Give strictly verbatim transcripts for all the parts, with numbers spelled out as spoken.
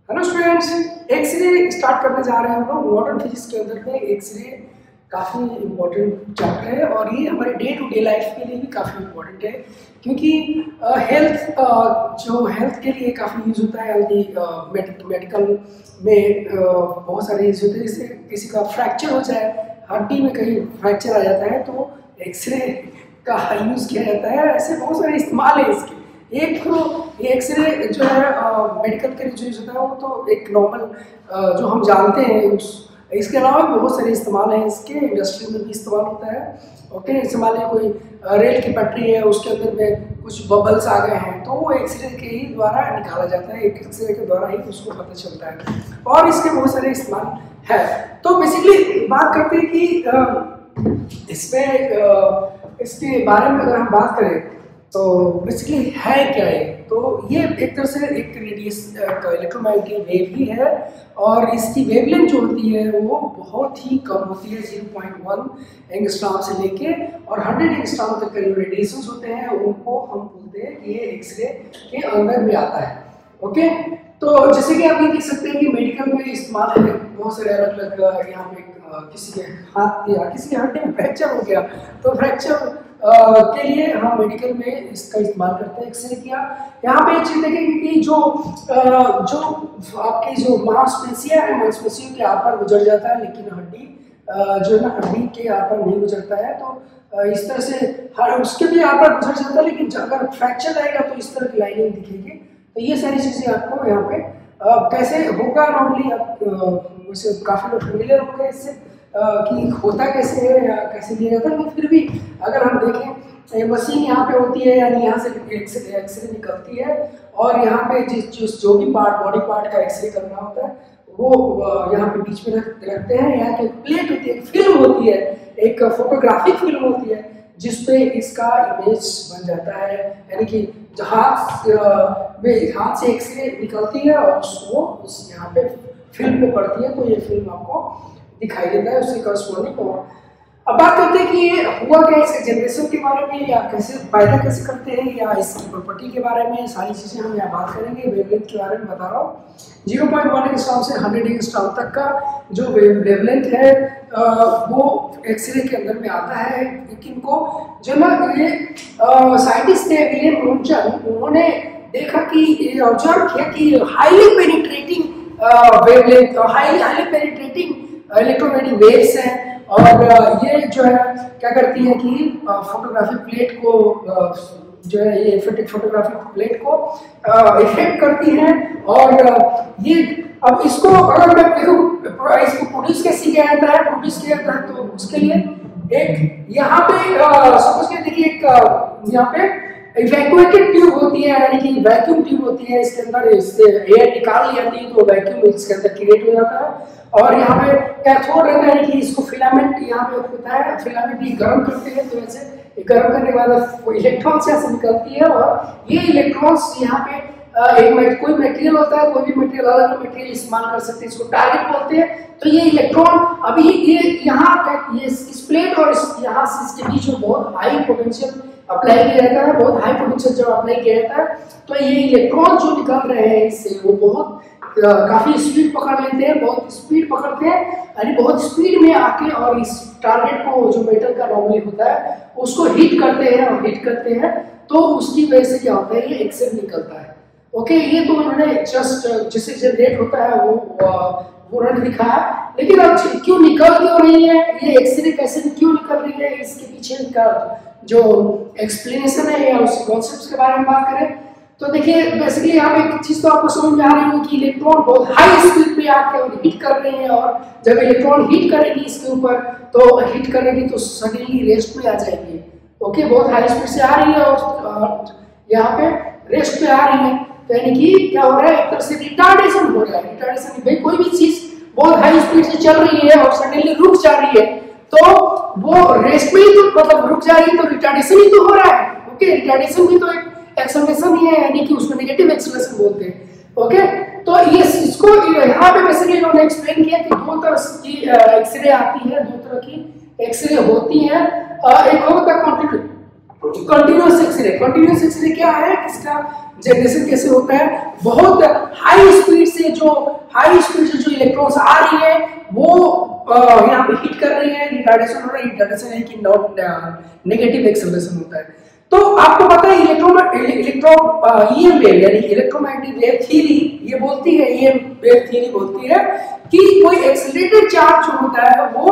Hello students, x ray start करने जा रहे हैं हम लोग। मॉडर्न फिजिक्स के अंदर में एक्सरे काफ़ी इम्पोर्टेंट चैप्टर है और ये हमारे डे टू डे लाइफ के लिए भी काफ़ी इम्पोर्टेंट है, क्योंकि हेल्थ जो हेल्थ के लिए काफ़ी यूज़ होता है। हेल्थ मेडिकल में uh, बहुत सारे यूज़ होते हैं। जैसे किसी का फ्रैक्चर हो जाए, हड्डी में कहीं फ्रैक्चर आ जाता है तो एक्सरे का यूज़ किया जाता है। ऐसे बहुत सारे इस्तेमाल है इसके। एक तो ये एक्सरे जो है मेडिकल के लिए जो यूज़ होता है वो तो एक नॉर्मल जो हम जानते हैं उस इसके अलावा भी बहुत सारे इस्तेमाल हैं इसके। इंडस्ट्री में भी इस्तेमाल होता है। ओके, इस्तेमाल है कोई रेल की पटरी है, उसके अंदर में कुछ बबल्स आ गए हैं तो वो एक्सरे के ही द्वारा निकाला जाता है। एक एक्सरे के द्वारा ही उसको पता चलता है और इसके बहुत सारे इस्तेमाल है। तो बेसिकली बात करते हैं कि इसमें इसके बारे में अगर हम बात करें तो बेसिकली है क्या है। तो ये एक तरह से एक रेडियस इलेक्ट्रोमैग्नेटिक वेव ही है और इसकी वेवलेंथ जो होती है वो बहुत ही कम होती है। ज़ीरो पॉइंट वन एंगस्ट्रॉम से लेके और हंड्रेड एंगस्ट्रॉम तक के जो रेडिएशंस होते हैं उनको हम बोलते हैं कि ये एक्सरे के अंदर में आता है। ओके, तो जैसे कि आप ये देख सकते हैं कि मेडिकल में इस्तेमाल है बहुत सारे अलग अलग। यहाँ पे किसी के हाथ या किसी के हड्डी में फ्रैक्चर हो गया तो फ्रैक्चर Uh, के लिए हम मेडिकल में इसका इस्तेमाल करते हैं। एक्सरे किया यहाँ पे एक चीज़ देखेंगे कि जो uh, जो आपकी जो मांसपेशियाँ हैं, मांसपेशियों के आर पार गुजर जाता है, लेकिन हड्डी uh, जो है ना हड्डी के आर पार नहीं गुजरता है। तो uh, इस तरह से हर उसके भी आर पार गुजर जाता है, लेकिन अगर फ्रैक्चर रहेगा तो इस तरह की लाइनिंग दिखेगी। तो ये सारी चीज़ें आपको यहाँ पे uh, कैसे होगा नॉर्मली आप uh, काफ़ी लोग फेमिलियर होंगे इससे कि होता कैसे है या कैसे दिया जाता है। लेकिन फिर भी अगर हम देखें मशीन यहाँ पे होती है, यानी यहाँ से एक्सरे एक्सरे निकलती है और यहाँ पे जिस जिस जो भी पार्ट बॉडी पार्ट का एक्सरे करना होता है वो यहाँ पे बीच में रख रखते हैं। यहाँ की प्लेट होती है, फिल्म होती है, एक फोटोग्राफिक फिल्म होती है जिसपे इसका इमेज बन जाता है। यानी कि हाथ में हाथ से एक्सरे निकलती है और वो यहाँ पे फिल्म पे पड़ती है, तो ये फिल्म आपको दिखाई देता है उसके करस्पॉन्डिंग। और अब बात करते हैं कि ये हुआ क्या, इसके जनरेशन के बारे में या कैसे पैदा कैसे करते हैं या इसकी प्रॉपर्टी के बारे में सारी चीज़ें हम यहाँ बात करेंगे। वेवलेंथ के बारे में बता रहा हूँ। ज़ीरो पॉइंट वन एंगस्ट्रॉम से हंड्रेड एंगस्ट्रॉम तक का जो वेवलेंथ है वो एक्सरे के अंदर में आता है। लेकिन को जो ना ये साइंटिस्ट थे विलियम रोन्टन, उन्होंने देखा कि ऑब्जर्व किया कि highly penetrating wavelength highly highly penetrating electromagnetic waves हैं और ये जो है क्या करती है कि फोटोग्राफिक प्लेट को जो है ये फोटोग्राफिक प्लेट को इफेक्ट करती हैं। और ये अब इसको अगर मैं देखूँ इसको प्रोड्यूस कैसे किया जाता है प्रोड्यूस किया जाता है तो उसके लिए एक यहाँ पे सपोज के देखिए एक यहाँ पे इवैक्यूएटेड ट्यूब होती है, यानी कि वैक्यूम ट्यूब होती है। इसके अंदर इससे एयर निकाल ली जाती है तो वैक्यूम इसके अंदर क्रिएट हो जाता है। और यहाँ पे कैथोड रहता है कि इसको फिलामेंट यहाँ पे होता है, फिलामेंट ये गर्म करते हैं तो ऐसे गर्म करने के बाद इलेक्ट्रॉन्स यहाँ से निकलती है और ये इलेक्ट्रॉन्स यहाँ पे एक कोई मटेरियल होता है, कोई भी मटेरियल अलग अलग मटेरियल इस्तेमाल कर सकते हैं, इसको टारगेट बोलते हैं। तो ये इलेक्ट्रॉन अभी ये यहाँ ये इस प्लेट और इस यहाँ से इसके बीच में बहुत हाई पोटेंशियल अप्लाई किया जाता है। बहुत हाई पोटेंशियल जब अप्लाई किया जाता है तो ये इलेक्ट्रॉन जो निकल रहे हैं इससे वो बहुत काफी स्पीड पकड़ लेते हैं, बहुत स्पीड पकड़ते हैं, यानी बहुत स्पीड में आके और इस टारगेट को जो मेटल का नॉर्मली होता है उसको हिट करते हैं और हिट करते हैं तो उसकी वजह से क्या होता है ये एक्सरे निकलता है। ओके, ये तो उन्होंने जस्ट जिससे जनरेट होता है वो वो उन्होंने दिखाया। लेकिन अब क्यों निकल क्यों रही है, ये एक्सरे कैसे क्यों निकल रही है, इसके पीछे का जो एक्सप्लेनेशन है या उस कॉन्सेप्ट के बारे में बात करें तो देखिए बेसिकली यहाँ पे एक चीज तो आपको समझ में आ रही है कि इलेक्ट्रॉन बहुत हाई स्पीड पे आके और हिट कर रहे हैं और जब इलेक्ट्रॉन हिट करेगी इसके ऊपर तो हिट करेगी तो सडनली रेस्ट में आ जाएगी। ओके, बहुत हाई स्पीड से आ रही है और यहाँ पे रेस्ट पे आ रही है तो यानी कि क्या हो रहा है, एक तरह से रिटार्डेशन हो रहा है। रिटार्डेशन भाई कोई भी चीज बहुत हाई स्पीड से चल रही है और सडनली रुक जा रही है तो वो रेस्ट में ही तो मतलब रुक जा रही है तो रिटार्डेशन ही तो हो रहा है। ओके, रिटार्डेशन भी तो एक एक्सेलरेशन ही है, यानी कि उसको नेगेटिव एक्सेलरेशन बोलते हैं। ओके, तो ये इसको यहाँ पे बेसिकली इन्होंने एक्सप्लेन किया कि दो तरह की एक्सरे आती है, दो तरह की एक्सरे होती है। एक होता है कंटिन्यूस एक्सरे। कंटिन्यूस एक्सरे क्या है, किसका जनरेशन कैसे होता है, बहुत हाई स्पीड से जो हाई स्पीड से जो इलेक्ट्रॉन्स आ रही है वो यहाँ पे हिट कर रही है, रिटार्डेशन हो रहा है। रिटार्डेशन है कि नॉट नेगेटिव एक्सेलरेशन होता है। तो आपको पता है इलेक्ट्रॉन इलेक्ट्रॉन ईएम वेव यानी इलेक्ट्रोमैग्नेटिक वेव थ्योरी ये बोलती है, ईएम वेव थ्योरी बोलती है कि कोई एक्सीलरेटेड चार्ज जो होता है वो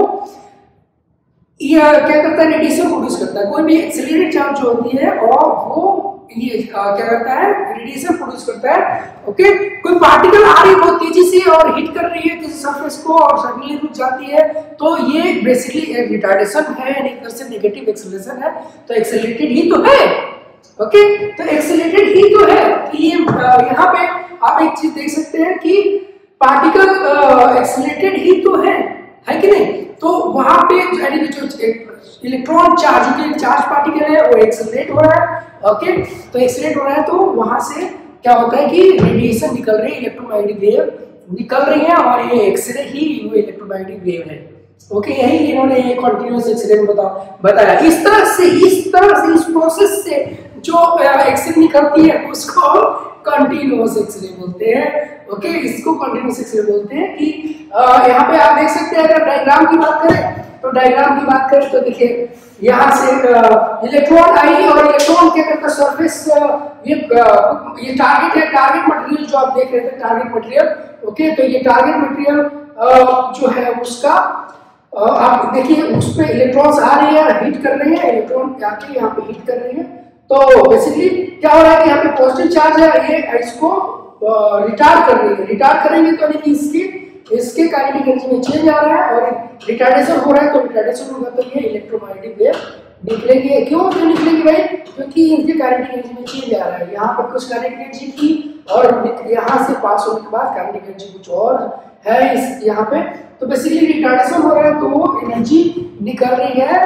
ये क्या करता है, रेडिएशन प्रोड्यूस करता है। कोई भी एक्सीलरेटेड चार्ज जो होती है और वो ये क्या करता है, रेडिएशन प्रोड्यूस करता है। ओके, कोई पार्टिकल आ रही है बहुत तेजी से और हिट कर रही है किसी सरफेस को और सडनली रुक जाती है, तो ये बेसिकली एक रिटार्डेशन है, एक तरह से नेगेटिव एक्सेलरेशन है। तो एक्सेलरेटेड ही तो है। ओके, तो एक्सेलरेटेड ही तो है। ये यहाँ पे आप एक चीज देख सकते हैं कि पार्टिकल एक्सेलरेटेड ही तो है, है कि नहीं? तो वहां पे यानी जो इलेक्ट्रॉन चार्ज के चार्ज पार्टिकल है वो एक्सेलरेट हो रहा है। ओके, तो एक्सेलरेट हो रहा है तो वहां से क्या होता है कि रेडिएशन निकल रही है, इलेक्ट्रोमैग्नेटिक वेव निकल रही है और ये एक्सरे ही वो इलेक्ट्रोमैग्नेटिक वेव है। ओके, यही इन्होंने ये कंटीन्यूअस एक्सरे में बता बताया। इस तरह से इस तरह से इस प्रोसेस से जो एक्सरे निकलती है उसको कंटीन्यूअस एक्सरे बोलते हैं। ओके, इसको कंटीन्यूअस एक्सरे बोलते हैं। कि यहाँ पे आप देख सकते हैं, अगर डायग्राम की बात करें तो डायग्राम की बात करें तो देखिए यहाँ से इलेक्ट्रॉन आई और इलेक्ट्रॉन क्या करता है, सरफेस ये ये टारगेट है, टारगेट मटेरियल जो आप देख रहे थे टारगेट मटेरियल। ओके, तो ये टारगेट मटेरियल जो है उसका आप देखिए उस पे इलेक्ट्रॉन्स आ रही है, हिट कर रही है, इलेक्ट्रॉन आके यहाँ पे हिट कर रही है। तो बेसिकली क्या हो रहा है कि यहाँ पे पॉजिटिव चार्ज है, ये इसको रिटार्ड कर रही है। रिटार्ड करेंगे तो यानी कि इसकी इसके काइनेटिक एनर्जी में चेंज आ रहा है और रिटार्डेशन हो रहा है। तो रिटार्डेशन होगा तो ये इलेक्ट्रोमैग्नेटिक वेव निकलेगी। क्यों क्यों निकलेगी भाई? क्योंकि इनके काइनेटिक एनर्जी में चेंज आ रहा है। यहाँ पर कुछ काइनेटिक एनर्जी थी और यहाँ से पास होने के बाद काइनेटिक एनर्जी कुछ और है इस यहाँ पे। तो बेसिकली रिटार्डेशन हो रहा है तो वो एनर्जी निकल रही है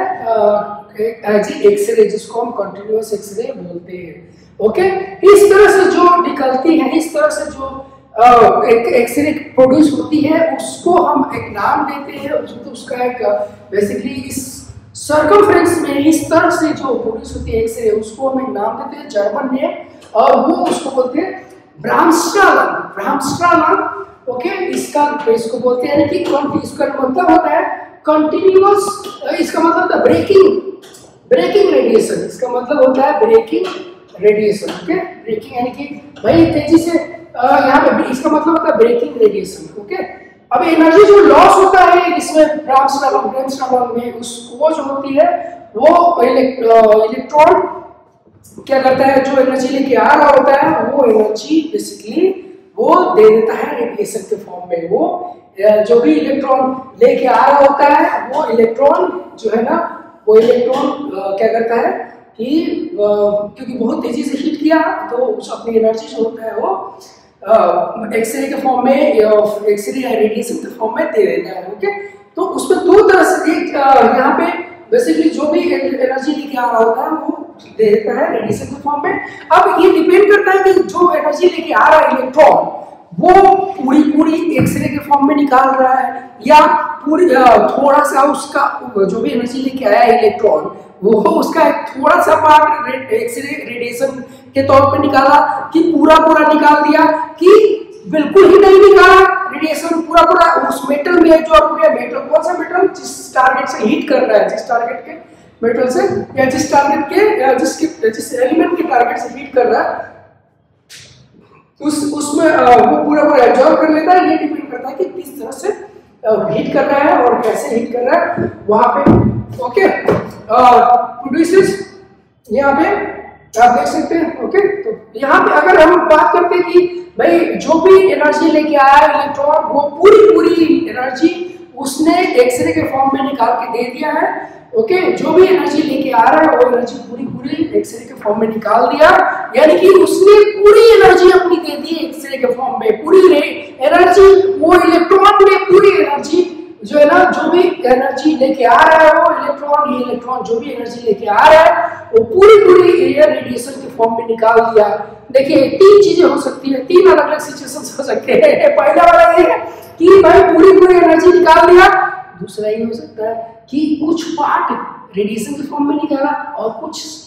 एज एक्सरे, जिसको हम कंटिन्यूअस एक्सरे बोलते हैं। ओके, इस तरह से जो निकलती है, इस तरह से जो Uh, एक एक्सरे प्रोड्यूस होती है उसको हम एक नाम देते हैं। तो उसका एक बेसिकली इस सर्कमफ्रेंस में इस तरह से जो प्रोड्यूस होती है एक्सरे उसको हम एक नाम देते हैं, जर्मन में, और वो उसको बोलते हैं ब्राह्मस्ट्रालन। ब्राह्मस्ट्रालन ओके, इसका इसको बोलते हैं कि इसका मतलब होता है कंटिन्यूअस, इसका मतलब होता है ब्रेकिंग ब्रेकिंग रेडिएशन। इसका मतलब होता है ब्रेकिंग रेडिएशन। ओके, ब्रेकिंग यानी कि भाई तेजी से यहाँ पे इसका मतलब होता है ब्रेकिंग रेडिएशन। ओके, अब एनर्जी जो लॉस होता है इसमें ब्राह्मस्ट्रालन ब्राह्मस्ट्रालन में उसको जो होती है वो इलेक्ट्रॉन क्या करता है, जो एनर्जी लेके आ रहा होता है वो एनर्जी बेसिकली वो दे देता है रेडिएशन के फॉर्म में। वो जो भी इलेक्ट्रॉन लेके आ रहा होता है वो इलेक्ट्रॉन जो है ना वो इलेक्ट्रॉन क्या करता है कि क्योंकि बहुत तेजी से हिट किया तो उस अपनी एनर्जी जो होता है वो एक्सरे के फॉर्म में एक्सरे या रेडिएशन के फॉर्म में दे देता है। ओके, तो उसमें दो तरह से एक यहाँ पे बेसिकली जो भी एनर्जी लेके आ रहा होता है वो दे देता है रेडिएशन के फॉर्म में। अब ये डिपेंड करता है कि जो एनर्जी लेके आ रहा है इलेक्ट्रॉन वो पूरी पूरी एक्सरे के फॉर्म में निकाल रहा है या पूरी थोड़ा सा उसका जो भी एनर्जी लेके आया है इलेक्ट्रॉन वो उसका एक थोड़ा सा पार्ट एक्सरे रेडिएशन के तौर पे निकाला, कि पूरा पूरा निकाल दिया, कि बिल्कुल ही नहीं निकाला रेडिएशन पूरा पूरा उस मेटल में जो अपने मेटल कौन सा मेटल जिस टारगेट से हिट कर रहा है, जिस टारगेट के मेटल से या जिस टारगेट के जिसके जिस एलिमेंट के टारगेट से हिट कर रहा है उस उसमें वो पूरा पूरा एब्जॉर्ब कर लेता है। ये डिपेंड करता है कि किस तरह से हिट कर रहा है और कैसे हिट कर रहा है वहां पे। ओके, प्रोड्यूसेस यहाँ पे आप देख सकते हैं। ओके, तो यहाँ पे अगर हम बात करते हैं कि भाई जो भी एनर्जी लेके आया है इलेक्ट्रॉन वो पूरी पूरी एनर्जी उसने एक्सरे के फॉर्म में निकाल के दे दिया है। ओके, जो भी एनर्जी लेके आ रहा है वो एनर्जी पूरी पूरी एक्सरे के फॉर्म में निकाल दिया, यानी कि उसने पूरी एनर्जी अपनी दे दी एक्सरे के फॉर्म में। पूरी एनर्जी वो इलेक्ट्रॉन ने पूरी एनर्जी जो है ना जो भी एनर्जी लेके आ रहा है वो इलेक्ट्रॉन ये इलेक्ट्रॉन जो भी एनर्जी लेके आ रहा है वो पूरी पूरी एयर रेडिएशन के फॉर्म में निकाल दिया। देखिए तीन चीजें हो सकती है, तीन अलग अलग सिचुएशंस हो सकते हैं। पहला वाला ये है कि भाई पूरी पूरी एनर्जी निकाल दिया। दूसरा ये हो सकता है कि कुछ पार्ट रेडिएशन के फॉर्म में निकाला और कुछ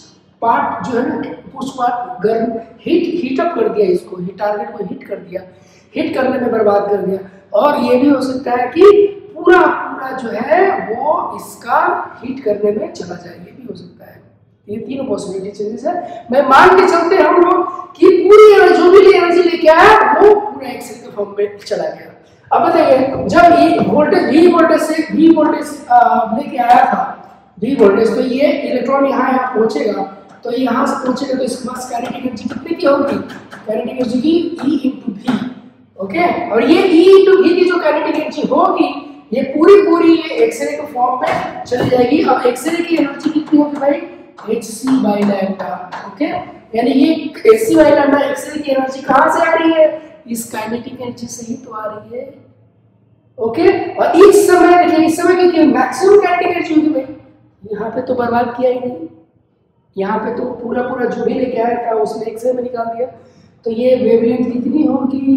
पार्ट जो है ना, उस पार्ट गर्म हीट हीट अप कर दिया, इसको हिट टारगेट को हिट कर दिया, हिट करने में बर्बाद कर दिया। और ये भी हो सकता है कि पूरा पूरा जो है वो इसका हीट करने में चला जाए, ये भी हो सकता है। ये तीनों पॉसिबिलिटी चेंजेस है। मैं मान के चलते हैं हम लोग कि पूरी जो भी एनर्जी लेके आया वो पूरा एक्सरे के फॉर्म में चला गया। अब बताइए, जब ये वोल्टेज V वोल्टेज से V वोल्टेज लेके आया था, V वोल्टेज, तो ये इलेक्ट्रॉन यहाँ यहाँ पहुंचेगा, तो यहाँ से पहुंचेगा तो इसके पास काइनेटिक एनर्जी कितने की होगी? काइनेटिक एनर्जी की E इंटू V, ओके। और ये E इंटू V की जो काइनेटिक एनर्जी होगी, ये पूरी पूरी ये एक्सरे के फॉर्म में चली जाएगी। अब एक्सरे की एनर्जी कितनी होगी भाई? H C by lambda, okay. यानी ये H C by lambda X-ray की एनर्जी कहाँ से आ रही है? इस काइनेटिक एनर्जी से ही तो आ रही है, ओके। और इस समय देखिए, इस समय क्योंकि मैक्सिमम काइनेटिक एनर्जी होगी भाई, यहाँ पे तो बर्बाद किया ही नहीं, यहाँ पे तो पूरा पूरा जो भी लेके आया था उसने एक्सरे में निकाल दिया। तो ये वेवलेंथ कितनी होगी?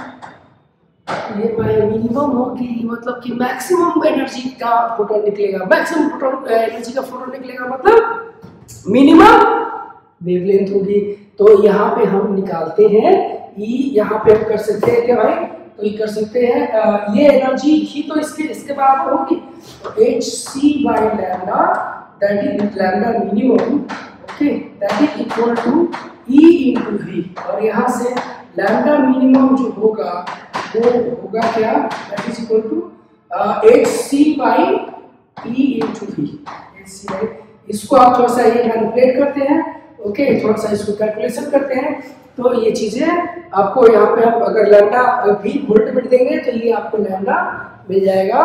ये भाई मिनिमम होगी, मतलब कि मैक्सिमम एनर्जी का फोटोन निकलेगा, मैक्सिमम फोटोन एनर्जी का फोटोन निकलेगा, मतलब मिनिमम वेवलेंथ होगी। तो यहाँ पे हम निकालते हैं E, यहाँ पे हम कर सकते हैं क्या भाई? तो ये कर सकते हैं, आ, ये एनर्जी ही तो इसके इसके बराबर होगी, H C by lambda, that is lambda minimum, okay, that is equal to E into V। और यहाँ से लैम्डा मिनिमम जो होगा वो होगा क्या? That is equal to H C by E into V। H C by, इसको आप थोड़ा सा ये कैलकुलेट करते हैं, ओके, थोड़ा सा इसको कैलकुलेशन करते हैं, तो ये चीजें आपको यहाँ पे आप अगर लैम्डा भी वोल्ट में देंगे तो ये आपको लैम्डा मिल जाएगा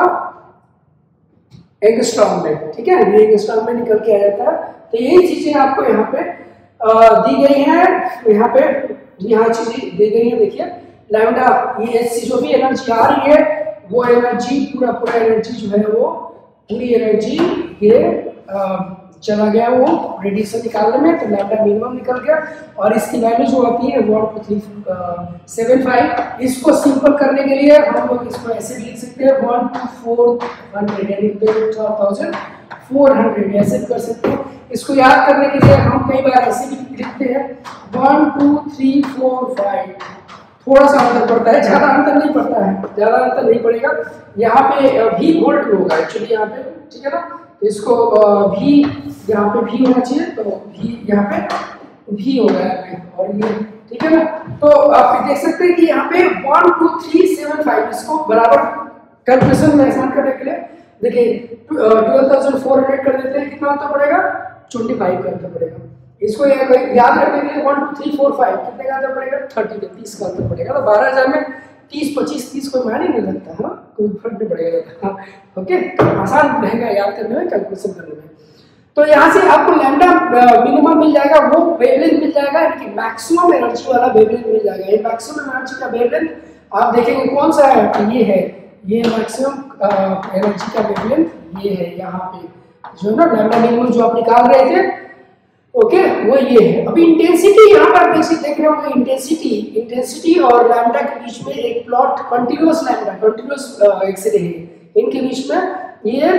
एंगस्ट्रॉम में, ठीक है, ये एंगस्ट्रॉम में निकल के आ जाता है। तो यही चीजें आपको यहाँ पे आ, दी गई है, यहाँ पे यहाँ चीजें दी गई है। देखिए लैम्डा, ये एच सी जो भी एनर्जी आ रही है वो एनर्जी पूरा पूरा एनर्जी जो है वो पूरी एनर्जी ये आ, चला गया वो रेडिएशन निकालने में, तो लैम्डा मिनिमम निकल गया। और इसकी वैल्यू जो आती है one two three seven five. इसको सिंपल करने के लिए हम लोग इसको ऐसे लिख सकते हैं, वन टू फोर हंड्रेड यानी थाउजेंड फोर हंड्रेड ऐसे कर सकते हैं। इसको याद करने के लिए हम कई बार ऐसे भी लिखते हैं, one two three four five. थोड़ा सा अंतर पड़ता है, ज्यादा अंतर नहीं पड़ता है, ज्यादा अंतर नहीं पड़ेगा। यहाँ पे भी वोल्ट में होगा एक्चुअली यहाँ पे, ठीक है ना। तो इसको भी यहाँ पे भी होना चाहिए, तो भी यहाँ पे भी होगा यहाँ पे, और ये ठीक है ना। तो आप देख सकते हैं कि यहाँ पे one two three seven five, इसको बराबर कैलकुलेशन में आसान करने के लिए देखिए ट्वेल्व थाउजेंड फोर हंड्रेड कर देते हैं, कितना अंतर पड़ेगा? ट्वेंटी फाइव का अंतर पड़ेगा। इसको याद रखने के लिए one two three four five कितने का अंतर पड़ेगा? थर्टी का, तीस का अंतर पड़ेगा। तो बारह हजार में तीस पच्चीस तीस कोई मायने नहीं लगता, हाँ, कोई फर्क नहीं पड़ेगा, हाँ, ओके, आसान रहेगा याद करने में, कैलकुलेशन करने में। तो यहाँ से आपको लैम्डा मिनिमम मिल जाएगा, वो वेवलेंथ मिल जाएगा, यानी कि मैक्सिमम एनर्जी वाला वेवलेंथ मिल जाएगा। ये मैक्सिमम एनर्जी का वेवलेंथ आप देखेंगे कौन सा है? तो ये है, ये मैक्सिमम एनर्जी का वेवलेंथ ये है, यहाँ पे जो है ना लैम्डा मिनिमम जो आप निकाल रहे थे, ओके okay, वो ये है। अभी इंटेंसिटी यहाँ पर देख रहे होंगे, इंटेंसिटी इंटेंसिटी और लैम्डा के बीच में एक plot continuous lambda continuous X-ray है, इनके बीच में ये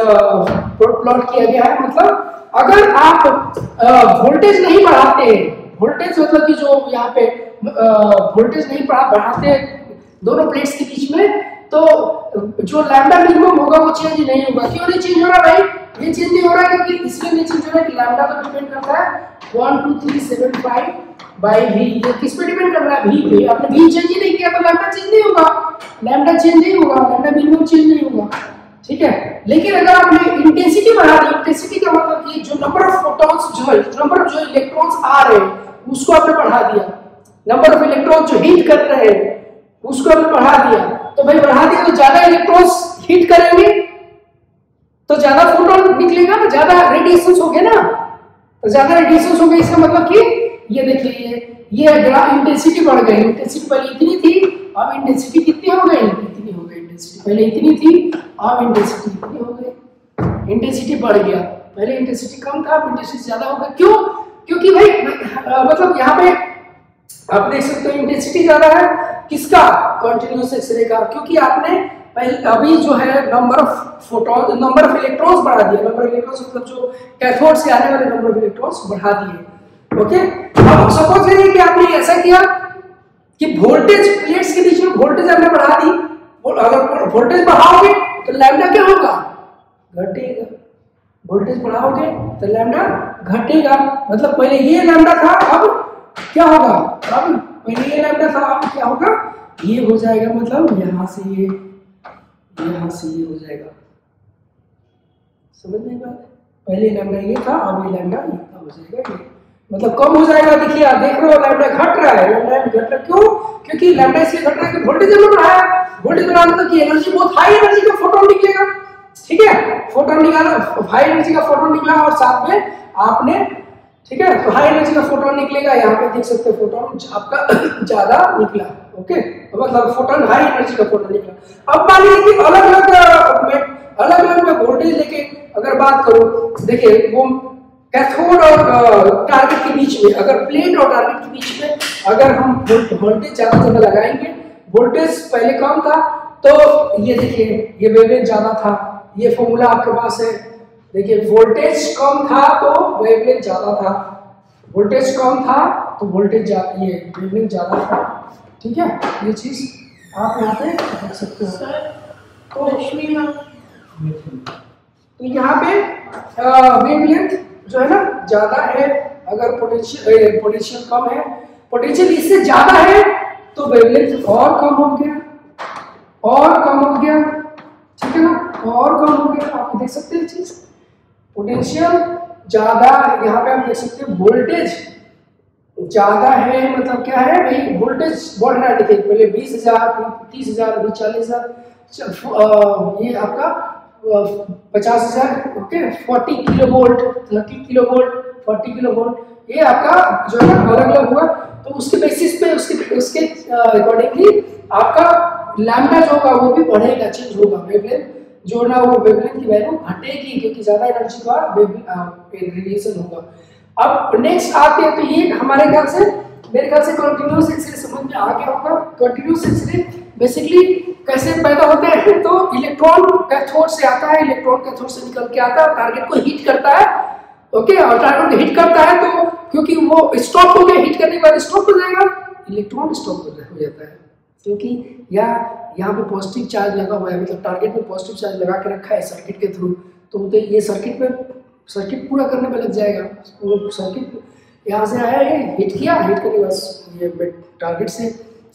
प्लॉट किया गया है। मतलब अगर आप वोल्टेज नहीं बढ़ाते, वोल्टेज मतलब कि जो यहाँ पे वोल्टेज नहीं बढ़ाते दोनों प्लेट्स के बीच में, तो जो लैम्डा मिनिमम होगा वो चेंज नहीं होगा। क्यों नहीं चेंज हो रहा भाई? ये चेंज नहीं हो रहा है क्योंकि इसलिए नहीं चेंज हो रहा है कि लैम्डा तो डिपेंड करता है one two three seven five by V. ये किस पे डिपेंड कर रहा है? वी पे। आपने वी चेंज ही नहीं किया तो लैम्डा चेंज नहीं होगा, लैम्डा चेंज नहीं होगा, लैम्डा मिनिमम चेंज नहीं होगा, ठीक है। लेकिन अगर आपने इंटेंसिटी बढ़ा दी, इंटेंसिटी का मतलब कि जो नंबर ऑफ फोटॉन्स जो है, नंबर ऑफ जो इलेक्ट्रॉन्स आ रहे हैं उसको आपने बढ़ा दिया, नंबर ऑफ इलेक्ट्रॉन्स जो हीट कर रहे हैं उसको आपने बढ़ा दिया, तो भाई बढ़ा दिया तो ज्यादा इलेक्ट्रॉन्स हीट करेंगे तो ज्यादा फोटोन निकलेगा ना, ज्यादा रेडिएशंस हो गए ना, तो ज्यादा रेडिएशंस हो गए। इसका मतलब कि ये देखिए ये ये इंटेंसिटी बढ़ गई, इंटेंसिटी पहले इतनी थी, अब इंटेंसिटी कितनी हो गई? इतनी हो गई। इंटेंसिटी पहले इतनी थी, अब इंटेंसिटी इतनी हो गई, इंटेंसिटी बढ़ गया। पहले इंटेंसिटी कम था, अब इंटेंसिटी ज्यादा हो गई। क्यों? क्योंकि भाई आ, मतलब यहाँ पे आप देख सकते हो इंटेंसिटी ज्यादा है किसका? कंटिन्यूअस एक्सरे का, क्योंकि आपने पहले अभी जो है number of photon number of electrons बढ़ा दिए, नंबर ऑफ इलेक्ट्रॉन्स मतलब जो कैथोड से आने वाले नंबर ऑफ इलेक्ट्रॉन्स बढ़ा दिए। ओके, अब सपोज करिए कि आपने ऐसा किया कि वोल्टेज प्लेट्स के बीच में वोल्टेज आपने बढ़ा दी, और अगर वोल्टेज बढ़ाओगे तो लैम्डा क्या होगा, घटेगा। वोल्टेज बढ़ाओगे तो लैम्डा घटेगा, मतलब पहले ये लैम्डा था अब क्या होगा, अब पहले ये लैम्डा था अब क्या होगा, ये हो जाएगा, मतलब यहां से ये यहां से ये हो जाएगा। समझ में बात, पहले लैम्डा ये था अब ये लैम्डा इतना हो जाएगा, ये मतलब कम हो जाएगा। देखिए आप देख रहे हो लैम्डा घट रहा है, लैम्डा घट रहा है, क्यों, क्योंकि लैम्डा इसलिए घट रहा है कि वोल्टेज हमने बढ़ाया, वोल्टेज बढ़ाने मतलब कि एनर्जी बहुत हाई एनर्जी का फोटोन निकलेगा, ठीक है, फोटोन निकाला, हाई एनर्जी का फोटोन निकला और साथ में आपने, ठीक है, तो हाई एनर्जी का फोटोन निकलेगा, यहाँ पे देख सकते हो फोटोन आपका ज्यादा निकला। ओके, तो मतलब फोटोन हाई एनर्जी का फोटोन निकला। अब मान लीजिए कि अलग अलग अलग अलग में वोल्टेज लेके अगर बात करूं, देखिए वो कैथोड और टारगेट के बीच में, अगर प्लेट और टारगेट के बीच में अगर हम वोल्टेज ज्यादा ज्यादा लगाएंगे, वोल्टेज पहले कम था तो ये देखिए ये वेवलेंथ ज्यादा था, ये फॉर्मूला आपके पास है, देखिए वोल्टेज कम था तो वेवलेंथ ज्यादा था, वोल्टेज कम था तो वोल्टेज ज्यादा, ये वेवलेंथ ज्यादा था, ठीक है, ये चीज आप यहाँ पे देख सकते हो। तो तो यहाँ पे वेवलेंथ जो है ना ज्यादा है, अगर पोटेंशियल पोटेंशियल कम है, पोटेंशियल इससे ज्यादा है तो वेवलेंथ और कम हो गया, और कम हो गया, ठीक है ना, और कम हो गया। आप देख सकते हैं चीज, पोटेंशियल ज्यादा, यहाँ पे आप देख सकते हैं वोल्टेज ज्यादा है, मतलब क्या है भाई, वोल्टेज बढ़ रहा है। देखिए पहले बीस हजार, तीस हजार, अभी चालीस हजार, ये आपका पचास हजार, okay, forty kilo volt, thirty kilo volt, forty kilo volt, ये आपका जो है ना अलग अलग हुआ। तो उसके बेसिस पे उसके उसके अकॉर्डिंगली आपका लैम्डा जो होगा वो भी बढ़ेगा, चेंज होगा, वेवलेंथ जो ना वो वेवलेंथ की वैल्यू घटेगी क्योंकि ज्यादा एनर्जी का रेडिएशन होगा। अब नेक्स्ट आते हैं, तो ये हमारे ख्याल से मेरे ख्याल से कंटीन्यूअस एक्सरे समझ में आ गया होगा। कंटीन्यूअस एक्सरे बेसिकली कैसे पैदा होते हैं, तो इलेक्ट्रॉन कैथोड से आता है, इलेक्ट्रॉन कैथोड से निकल के आता है, टारगेट को हिट करता है, ओके, और टारगेट को हिट करता है तो क्योंकि वो स्टॉप हो गया, हिट करने के बाद स्टॉप हो जाएगा, इलेक्ट्रॉन स्टॉप हो जाता है, क्योंकि यहाँ यहाँ पे पॉजिटिव चार्ज लगा हुआ है, मतलब टारगेट पे पॉजिटिव चार्ज लगा के रखा है सर्किट के थ्रू, तो ये सर्किट में सर्किट पूरा करने में लग जाएगा। वो सर्किट यहाँ से आया है, हिट किया, हिट करके बस ये टारगेट से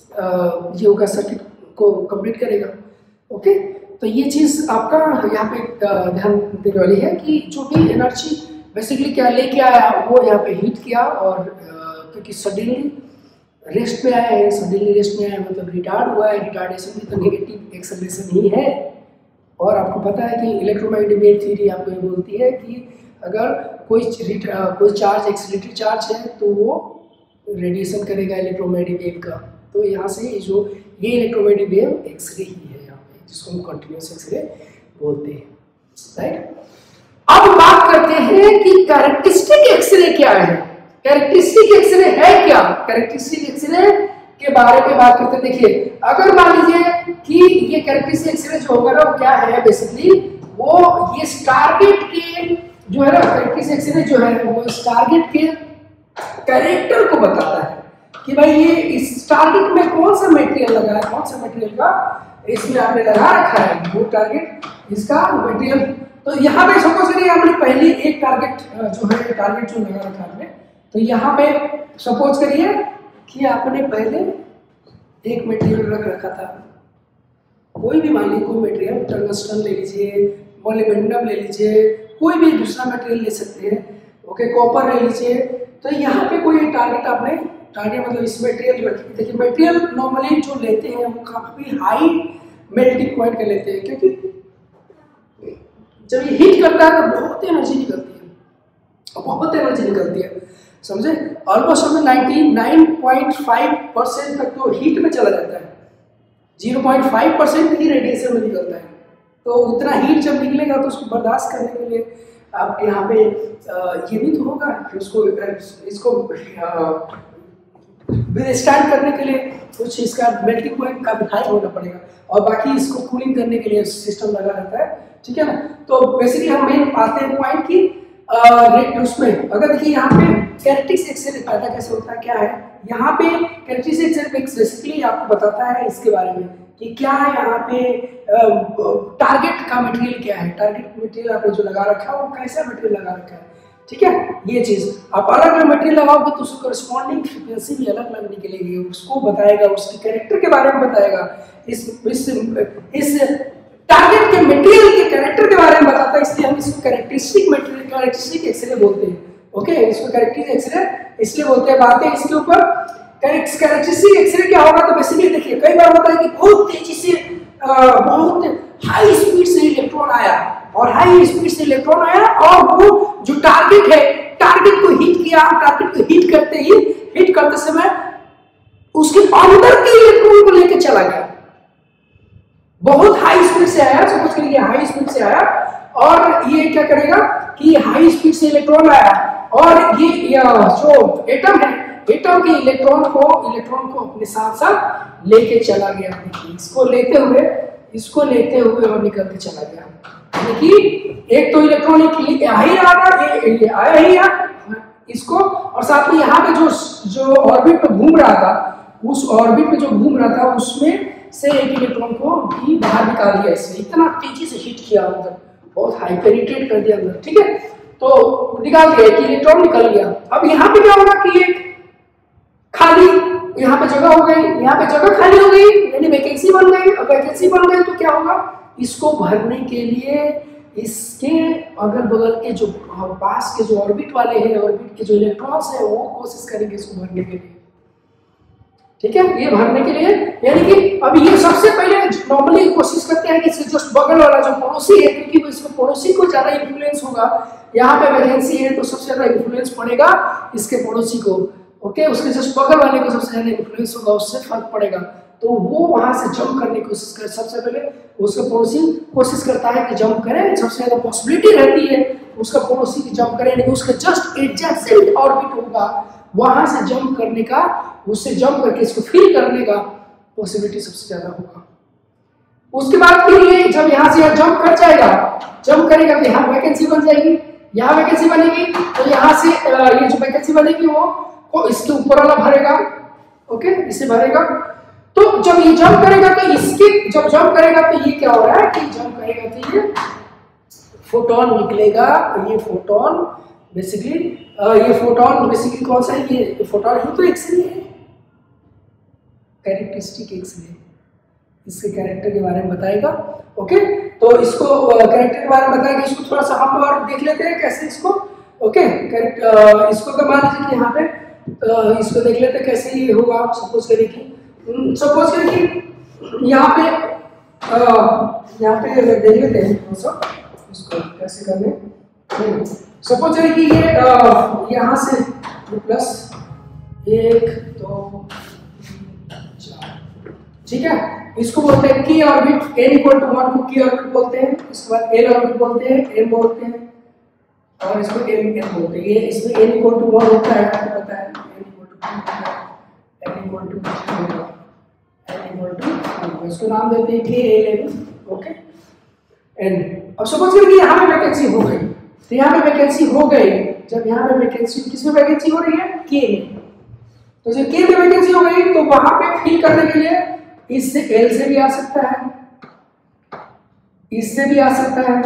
ये होगा, सर्किट को कंप्लीट करेगा। ओके, तो ये चीज़ आपका यहाँ पे ध्यान देने वाली है कि जो भी एनर्जी बेसिकली क्या लेके आया वो यहाँ पे हीट किया, और क्योंकि सडनली रेस्ट में आया है, सडनली रेस्ट में आया मतलब रिटार्ड हुआ है, रिटार्डेशन भी तो नेगेटिव एक्सेलरेशन ही है। और आपको पता है कि इलेक्ट्रोमैग्नेटिक वेव थ्योरी आपको ये बोलती है कि अगर कोई कोई चार्ज एक्सीलरेटेड चार्ज है तो वो रेडिएशन करेगा इलेक्ट्रोमैग्नेटिक वेव का। तो यहाँ से जो ये इलेक्ट्रोमैग्नेटिक वेव एक्सरे ही है यहाँ पे, जिसको हम कंटिन्यूअस एक्सरे बोलते हैं, राइट। अब बात करते हैं कि कैरेक्टरिस्टिक एक्सरे क्या है। कैरेक्टरिस्टिक एक्सरे है क्या, कैरेक्टरिस्टिक एक्सरे के बारे में बात करते हैं। देखिए अगर मान लीजिए कि ये कैरेक्टरिस्टिक एक्सरे जो होगा ना वो क्या है, बेसिकली वो ये टारगेट के जो है ना, कैरेक्टरिस्टिक एक्सरे जो है वो इस टारगेट के कैरेक्टर को बताता है कि भाई ये इस टारगेट में कौन सा मटेरियल लगा है, कौन सा मटेरियल का इसमें आपने लगा रखा है वो टारगेट, इसका मटेरियल। तो यहाँ पे सपोज करिए हमने पहली एक टारगेट जो है टारगेट जो लगा रखा है, तो यहाँ पे सपोज करिए कि आपने पहले एक मटेरियल रख रखा था, कोई भी मान लीजिए कोई मटेरियल, टंगस्टन ले लीजिए, मोलिब्डेनम ले लीजिए, कोई भी दूसरा मटेरियल ले सकते हैं, ओके, कॉपर ले लीजिए। तो यहाँ पे कोई टारगेट आपने टारगेट मतलब इस मटेरियल रखी। देखिए मटेरियल नॉर्मली जो लेते हैं वो काफी हाई मेल्टिंग पॉइंट का लेते हैं, क्योंकि जब ये हीट करता है तो बहुत एनर्जी निकलती है, और बहुत एनर्जी निकलती है, समझे, ऑलमोस्ट हमें निन्यानवे पॉइंट पाँच परसेंट तक तो हीट में चला जाता है, ज़ीरो पॉइंट पाँच परसेंट ही रेडिएशन में निकलता है। तो उतना हीट जब निकलेगा तो उसको बर्दाश्त करने के लिए आप यहाँ पे ये भी तो होगा कि उसको इसको विदस्टैंड करने के लिए कुछ इसका मेल्टिंग पॉइंट काफी हाई होना पड़ेगा, और बाकी इसको कूलिंग करने के लिए सिस्टम लगा रहता है, ठीक है ना। तो बेसिकली हम मेन आते हैं पॉइंट की रेट उसमें। अगर देखिए यहाँ पे कैरेक्टरिस्टिक एक्सरे पैदा कैसे होता है, क्या है यहाँ पे कैरेक्टरिस्टिक एक्सरे बेसिकली आपको बताता है इसके बारे में कि क्या है यहाँ पे टारगेट का मटेरियल क्या है, टारगेट मटेरियल आपने जो लगा रखा है वो कैसा मटेरियल लगा रखा है, ठीक है। ये चीज आप अलग अलग मटेरियल लगाओगे तो उसको करस्पॉन्डिंग फ्रीक्वेंसी भी अलग अलग निकलेगी, उसको बताएगा, उसके कैरेक्टर के बारे में बताएगा, इस इस इस टारगेट के मटेरियल के कैरेक्टर के बारे में बताता है, इसलिए हम इसको कैरेक्टरिस्टिक मटेरियल कैरेक्टरिस्टिक एक्सरे बोलते हैं। ओके, इसको कैरेक्टरिस्टिक एक्सरे इसलिए बोलते हैं। बातें इसके ऊपर कैरेक्टरिस्टिक एक्सरे क्या होगा, तो बेसिकली देखिए कई बार होता है कि बहुत तेजी से बहुत हाई स्पीड से इलेक्ट्रॉन आया, और हाई स्पीड से इलेक्ट्रॉन आया और वो जो टारगेट है, टारगेट को हिट किया, टारगेट को हिट करते ही हिट करते समय उसके अंदर के इलेक्ट्रॉन को लेकर चला गया, बहुत हाई स्पीड से आया, सपोज करिए हाई स्पीड से आया, और ये क्या करेगा कि हाई स्पीड से इलेक्ट्रॉन आया और ये जो एटम है, एटम के इलेक्ट्रॉन को इलेक्ट्रॉन को अपने साथ साथ लेके चला गया। देखिए इसको लेते हुए इसको लेते हुए और निकल के चला गया, देखिए एक तो इलेक्ट्रॉन आ ही रहा था, ये, ये आया ही यार इसको, और साथ में यहाँ पे जो जो ऑर्बिट पे घूम रहा था, उस ऑर्बिट पे जो घूम रहा था उसमें से एक इलेक्ट्रॉन को भी बाहर निकाल दिया, इसमें इतना तेजी से हिट किया अंदर, बहुत हाई पेनिट्रेट कर दिया अंदर, ठीक है। तो निकाल दिया कि इलेक्ट्रॉन निकल गया। अब यहाँ पे क्या होगा कि एक खाली यहाँ पे जगह हो गई, यहाँ पे जगह खाली हो गई, यानी वैकेंसी बन गई। अब वैकेंसी बन गई तो क्या होगा, इसको भरने के लिए इसके अगल बगल के जो पास के जो ऑर्बिट वाले हैं, ऑर्बिट के जो इलेक्ट्रॉन्स हैं, वो कोशिश करेंगे इसको भरने के लिए, ठीक है, ये भरने के लिए। यानी कि अब ये सबसे पहले नॉर्मली कोशिश करते हैं कि इसके जस्ट बगल वाला जो पड़ोसी है, क्योंकि इसमें पड़ोसी को ज्यादा इन्फ्लुएंस होगा, यहाँ पे वैकेंसी है तो सबसे ज्यादा इन्फ्लुएंस पड़ेगा इसके पड़ोसी को, ओके, उसके जस्ट बगल वाले को सबसे ज्यादा इन्फ्लुएंस होगा, उससे फर्क पड़ेगा, तो वो वहां से जंप करने की कोशिश करे। सबसे पहले उसका पड़ोसी कोशिश करता है कि जंप करे, सबसे ज्यादा पॉसिबिलिटी रहती है उसका पड़ोसी की जंप करे, लेकिन उसका जस्ट एडजेसेंट ऑर्बिट होगा, वहां से जंप करने का, उससे जंप करके इसको फील करने का पॉसिबिलिटी सबसे ज्यादा होगा। उसके बाद फिर ये जब यहाँ से जंप कर जाएगा, जंप करेगा तो यहाँ वैकेंसी बन जाएगी, यहाँ वैकेंसी बनेगी तो यहाँ से ये जो वैकेंसी बनेगी वो, वो इसके ऊपर वाला भरेगा, ओके, इसे भरेगा। तो जब ये जंप करेगा तो इसके जब जंप करेगा तो ये क्या हो रहा है कि जंप करेगा तो ये फोटोन निकलेगा, ये फोटोन बेसिकली ये फोटोन बेसिकली कौन सा है, ये फोटोन ही तो एक्सरे है, कैरेक्टरिस्टिक एक्सरे, इसके कैरेक्टर के बारे में बताएगा, ओके। तो इसको कैरेक्टर के बारे में बताएगा, इसको थोड़ा सा हम और देख लेते हैं कैसे इसको, ओके। कैरेक्टर इसको अगर मान लीजिए कि यहाँ पे इसको देख लेते हैं कैसे ये होगा। सपोज करिए कि सपोज करिए कि यहाँ पे यहाँ पे देख लेते हैं इसको कैसे करने। सपोज करिए कि ये यहाँ से प्लस एक दो चार, ठीक है, इसको बोलते हैं K orbit, n equal to one को की ऑर्बिट बोलते हैं, इसके बाद l ऑर्बिट बोलते हैं, m बोलते हैं, और इसको m m बोलते हैं। ये इसमें n इक्वल टू वन होता है, आपको पता है, n इक्वल टू टू होता है, n equal to n equal to, इसको नाम देते हैं k l m, okay, n। अब सपोज करिए यहाँ पे वैकेंसी हो गई, तो यहाँ पे वैकेंसी हो गई, जब यहाँ पे वैकेंसी, किसमें वैकेंसी हो रही है, k में, तो जब k में वैकेंसी हो गई तो वहां पे फिल करने के लिए इससे L से भी आ सकता है, इससे भी आ सकता है,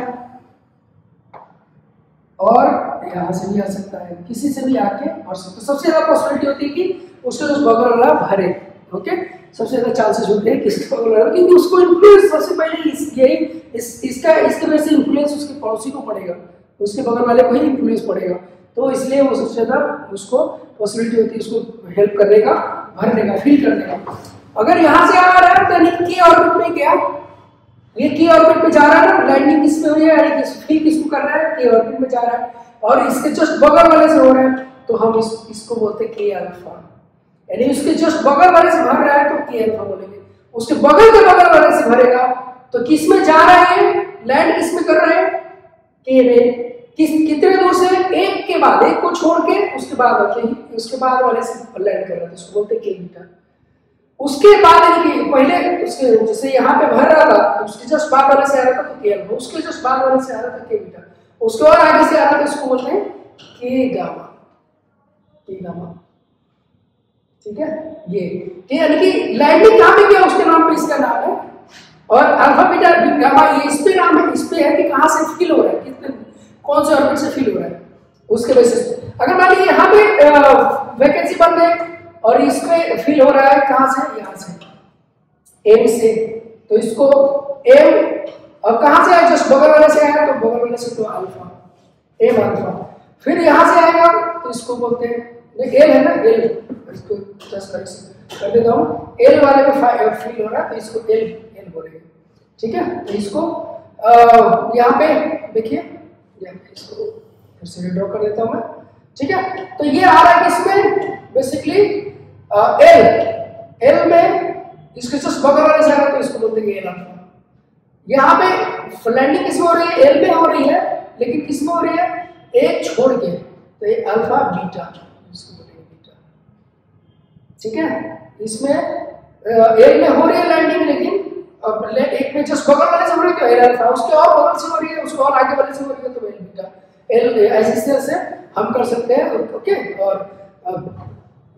और यहां से भी आ सकता है, किसी से भी आके और सब। तो सबसे ज्यादा पॉसिबिलिटी होती है कि उसके जो बगल वाला भरे, ओके, सबसे ज्यादा चांसेस होते हैं किसके बगल वाला, क्योंकि उसको इन्फ्लुएंस सबसे पहले इस यही इस, इसका इसके वजह से इन्फ्लुएंस उसके पड़ोसी को पड़ेगा, उसके बगल वाले को ही इन्फ्लुएंस पड़ेगा, तो इसलिए वो सबसे ज्यादा उसको पॉसिबिलिटी होती है उसको हेल्प करने का, भरने का, फिल करने का। अगर यहाँ से आ रहा है तो की ऑर्बिट में गया, ये की ऑर्बिट में जा रहा है ना, लैंडिंग किस में हुई है, यानी कि फिल किसको कर रहा है, की ऑर्बिट में जा रहा है, और इसके जस्ट बगल वाले से हो रहा है तो हम इस, इसको बोलते हैं के अल्फा, यानी उसके जस्ट बगल वाले से भर रहा है तो के अल्फा बोलेंगे। उसके बगल के बगल वाले से भरेगा तो किस में जा रहा है, लैंड किस में कर रहा है, के में, किस कितने दूर से, एक के बाद, एक को छोड़ के उसके बाद उसके बाद वाले से लैंड कर रहा था, उसको बोलते के बीटा। उसके बाद यानी पहले उसके जैसे यहाँ पे भर रहा था तो उसके जस्ट बाद वाले से आ रहा था तो के अल्फा, उसके जस्ट बाद वाले से आ रहा था के बीटा, उसके और आगे से आ रहा था उसको बोलते हैं के गामा, के गामा। ठीक है, ये यानी कि लैंडिंग कहाँ पे किया उसके नाम पे इसका नाम है, और अल्फा बीटा गामा ये इस पे नाम है, इस पे है कि कहाँ से फील हो रहा है, कितने कौन से ऑर्बिट से फील हो रहा है उसके बेसिस पे। अगर मान लीजिए यहाँ पे वैकेंसी बन गई और इसमें फील हो रहा है कहाँ से, यहाँ से एम से, तो इसको एम और कहाँ से आया, जस्ट बगल वाले से आया तो बगल वाले से तो अल्फा, एम अल्फा। फिर यहाँ से आएगा तो इसको बोलते हैं एल है ना, एल, इसको जस्ट करेक्शन कर देता हूँ, एल वाले में फील हो रहा है तो इसको एल एल बोलेंगे। ठीक है, तो इसको यहाँ पे देखिए, यहाँ पे इसको फिर से ड्रॉ कर देता हूँ मैं। ठीक है, तो ये आ रहा है किसमें, बेसिकली एल, एल में इसके जस्ट बगल वाले से आ रहा है तो इसको बोल देंगे एल अल्फा। यहाँ पे लैंडिंग किसमें हो रही है, एल में हो रही है, लेकिन किसमें हो रही है, एक छोड़ के, तो ये अल्फा बीटा, इसको बोलेंगे बीटा। ठीक है, इसमें एल में हो रही है लैंडिंग, लेकिन अब एक में जस्ट बगल वाले से हो रही है तो एल अल्फा, उसके और बगल से हो रही है, उसके और आगे वाले से हो रही है तो एल बीटा। एल ऐसे से हम कर सकते हैं। ओके, और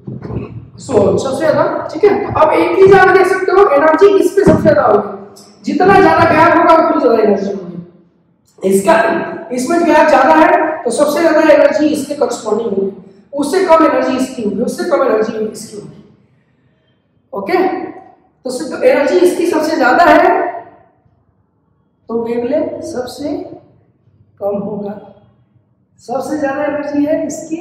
सो सबसे ज्यादा, ठीक है, तो अब एक ही ज्यादा देख सकते हो एनर्जी किस पे सबसे ज्यादा होगी, जितना ज्यादा गैप होगा उतनी ज्यादा एनर्जी होगी। इसका इसमें गैप ज्यादा है तो सबसे ज्यादा एनर्जी इसके करस्पॉन्डिंग होगी, उससे कम एनर्जी इसकी होगी, उससे कम एनर्जी इसकी होगी। ओके, तो एनर्जी इसकी सबसे ज्यादा है तो वेवलेंथ सबसे कम होगा। सबसे ज्यादा एनर्जी है इसकी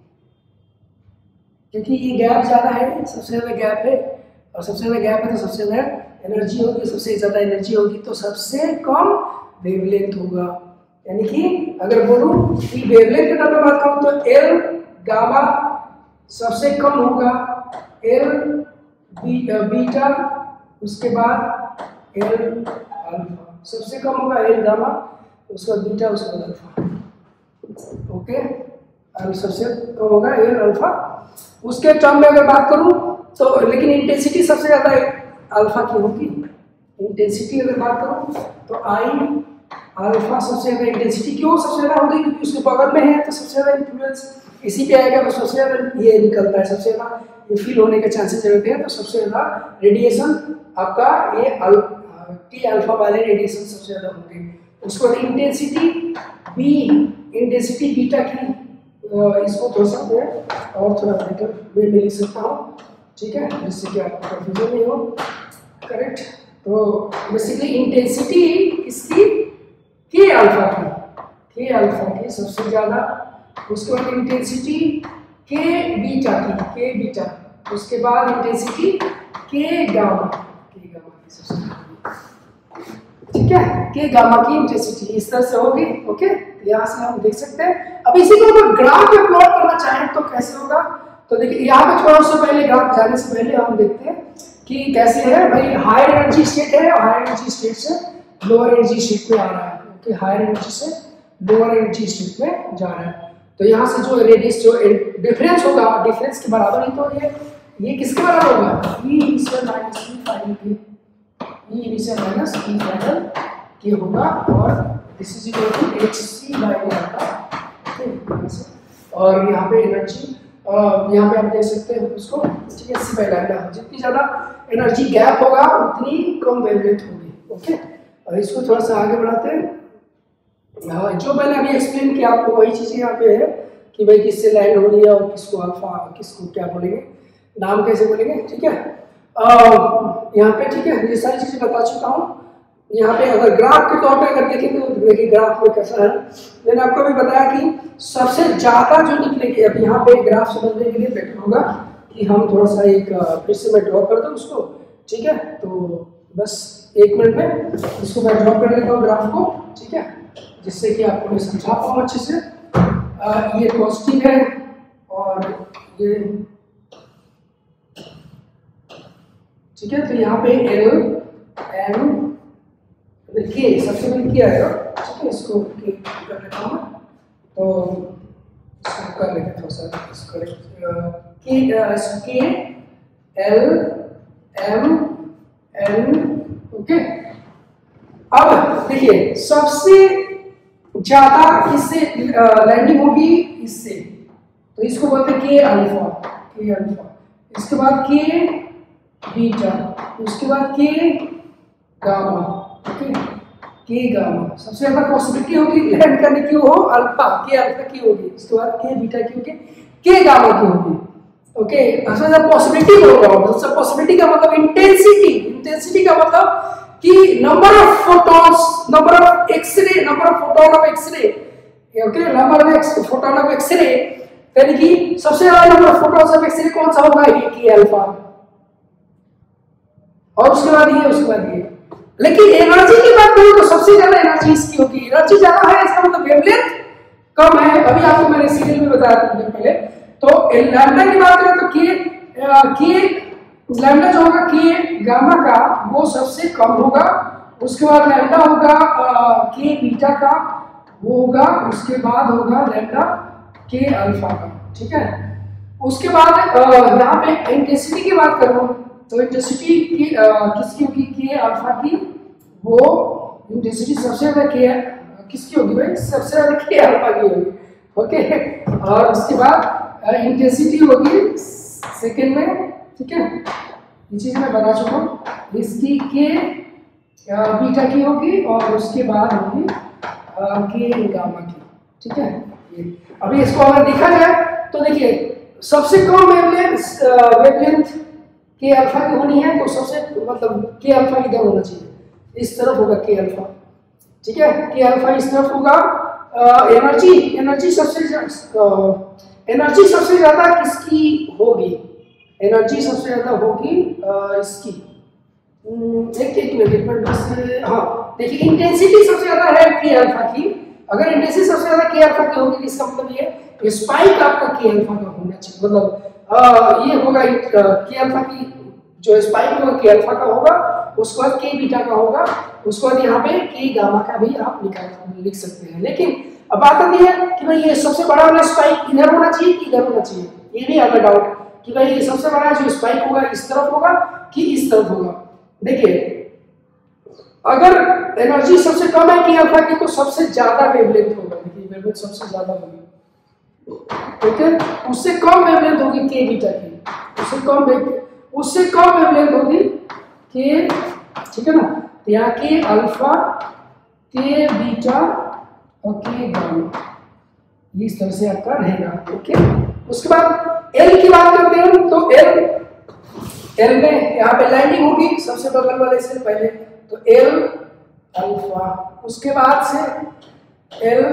क्योंकि ये गैप ज्यादा है, सबसे ज्यादा गैप है, और सबसे ज्यादा गैप है तो सबसे ज्यादा एनर्जी होगी, सबसे ज्यादा एनर्जी होगी तो सबसे कम वेवलेंथ होगा। यानी कि अगर बोलूं कि वेवलेंथ के बारे में बात करूं तो एल गामा सबसे कम होगा, एल बी, बीटा, उसके बाद एल अल्फा सबसे कम होगा, एल गामा, उसके बाद बीटा, उसके बाद अल्फा। ओके, और सबसे कम होगा एल अल्फा। उसके टर्म में अगर बात करूं तो, लेकिन इंटेंसिटी सबसे ज्यादा अल्फा की होगी। इंटेंसिटी अगर बात करूं तो आई अल्फा सबसे ज्यादा इंटेंसिटी क्यों सबसे ज्यादा होगी, क्योंकि उसके बगल में है तो सबसे ज्यादा इन्फ्लुएंस इसी पे आएगा, तो सबसे ज्यादा ये निकलता है, सबसे ज्यादा ये फील होने के चांसेस रहते हैं, तो सबसे ज्यादा रेडिएशन आपका ये टी अल्फा वाले रेडिएशन सबसे ज्यादा होंगे। उसको इंटेंसिटी बी, इंटेंसिटी बीटा की, इसको थोड़ा सा मैं और थोड़ा बेटर वे में लिख सकता हूँ, ठीक है, जिससे कि आपको कंफ्यूजन नहीं हो। करेक्ट, तो बेसिकली इंटेंसिटी इसकी के अल्फा की, के अल्फा की सबसे ज्यादा, उसके बाद इंटेंसिटी के बीटा की, के बीटा, उसके बाद इंटेंसिटी के गामा, के गामा की सबसे ज्यादा, ठीक है, के गामा की इंटेंसिटी इस तरह से होगी। ओके, यहाँ से हम देख सकते हैं। अब इसी को अगर ग्राफ पे प्लॉट करना चाहें तो कैसे होगा, तो देखिए यहाँ पे थोड़ा सा पहले ग्राफ जाने से पहले हम देखते हैं कि कैसे है भाई। हायर एनर्जी स्टेट है और हायर एनर्जी स्टेट से लोअर एनर्जी स्टेट में आ रहा है। ओके, हायर एनर्जी से लोअर एनर्जी स्टेट में जा रहा है, तो यहाँ से जो रेडियस जो डिफरेंस होगा, डिफरेंस के बराबर ही तो ये ये किसके बराबर होगा, E initial minus E final के, E initial minus E final के होगा, और this is equal to H C by lambda. और यहाँ पे एनर्जी यहाँ पे आप देख सकते हैं उसको, ठीक है, सी बाय लैम्डा। जितनी ज़्यादा एनर्जी गैप होगा उतनी कम वेवलेंथ होगी। ओके, और इसको थोड़ा सा आगे बढ़ाते हैं। जो मैंने अभी एक्सप्लेन किया आपको वही चीज़ें यहाँ पे है कि भाई किससे लैंड हो रही है और किसको अल्फा, किसको क्या बोलेंगे, नाम कैसे बोलेंगे, ठीक है। यहाँ पे ठीक है, ये सारी चीज़ें बता चुका हूँ। यहाँ पे अगर ग्राफ के तौर पे अगर देखेंगे तो देखिए ग्राफ में कैसा है। मैंने आपको भी बताया कि सबसे ज़्यादा जो निकलेगी, अब यहाँ पे ग्राफ समझने के लिए बेटर होगा कि हम थोड़ा सा एक फिर से मैं ड्रॉ कर दूँ उसको, ठीक है। तो बस एक मिनट में इसको मैं ड्रॉ कर लेता हूँ ग्राफ को, ठीक है, जिससे कि आपको मैं समझा पाऊँ अच्छे से। आ, ये पॉजिटिव है और ये, ठीक है। तो यहाँ पे एल एम के सबसे पहले किया है, ठीक है, इसको के कर लेता हूँ। तो इसको कर लेते थोड़ा सा इसको के के एल एम एन। ओके, अब देखिए सबसे ज्यादा किससे लैंडिंग होगी, इससे, तो इसको बोलते हैं के अल्फा, के अल्फा। इसके बाद के बीटा, उसके बाद के गामा। ओके, के गामा सबसे ज्यादा पॉसिबिलिटी होगी लैंड करने की वो अल्फा, के अल्फा की होगी। इसके बाद के बीटा की होगी, के गामा की होगी। ओके, सबसे ज्यादा पॉसिबिलिटी बोल रहा हूं। सबसे पॉसिबिलिटी का मतलब इंटेंसिटी, इंटेंसिटी का मतलब कि number of photons, number of X-ray, number of photon of X-ray. Okay, number of photon of X-ray, यानी कि सबसे ज्यादा number of photons of X-ray कौन सा होगा, ये के अल्फा, और उसके बाद ये, उसके बाद ये। लेकिन एनर्जी की बात करूं तो सबसे ज्यादा एनर्जी इसकी होगी। एनर्जी ज्यादा है इसका मतलब वेवलेंथ कम है। अभी आपको मैंने सीरियल में बताया था कुछ पहले। तो लैम्डा की बात करें तो के के लैम्डा जो होगा के गामा का वो सबसे कम होगा। उसके बाद लैम्डा होगा के बीटा का, वो होगा। उसके बाद होगा लैम्डा के अल्फा का। ठीक है, उसके बाद यहाँ पे इंटेंसिटी की बात करूं तो इंटेंसिटी की किसकी होगी, के अल्फा की। वो इंटेंसिटी सबसे ज्यादा के किसकी होगी भाई, सबसे ज्यादा के अल्फा की होगी। ओके, और उसके बाद इंटेंसिटी होगी सेकंड में। ठीक है, ये चीज मैं बता चुका हूँ। इसकी के बीटा की होगी और उसके बाद होगी के गामा की। ठीक है, ये अभी इसको अगर देखा जाए तो देखिए सबसे कम वेवलेंथ वेवलेंथ के अल्फा की होनी है, तो सबसे मतलब के अल्फा इधर होना चाहिए, इस तरफ होगा के अल्फा। ठीक है, के अल्फा इस तरफ होगा। एनर्जी एनर्जी सबसे एनर्जी सबसे ज्यादा किसकी होगी, एनर्जी सबसे ज्यादा होगी आ, इसकी एक एक मिनट एक मिनट बस। हाँ देखिए, इंटेंसिटी सबसे ज्यादा है के अल्फा की। अगर इंटेंसिटी सबसे ज्यादा के अल्फा की होगी, इसका मतलब ये स्पाइक आपका के अल्फा का होना चाहिए। मतलब आ, ये होगा के अल्फा की जो स्पाइक होगा के अल्फा का होगा, उसके बाद के बीटा का होगा, उसके बाद यहाँ पे के गामा का भी आप निकाल लिख सकते हैं। लेकिन अब बात आती है कि भाई ये सबसे बड़ा वाला स्पाइक इधर होना चाहिए कि इधर होना चाहिए। ये भी आता डाउट कि भाई ये सबसे बड़ा जो स्पाइक होगा इस तरफ होगा कि इस तरफ होगा। देखिए, अगर एनर्जी सबसे कम है के अल्फा की तो सबसे ज्यादा वेवलेंथ होगा। देखिए वेवलेंथ सबसे ज्यादा होगी। ठीक है, उससे कम वेवलेंथ होगी के बीटा की, उससे कम उससे कम वेवलेंथ होगी के। ठीक है ना, तो यहाँ के अल्फा, के बीटा और के गामा, इस तरह से आपका रहेगा। ओके, उसके बाद एल की बात करते हैं तो एल एल में यहाँ पे लैंडिंग होगी सबसे बगल वाले से पहले, तो एल अल्फा, उसके बाद से L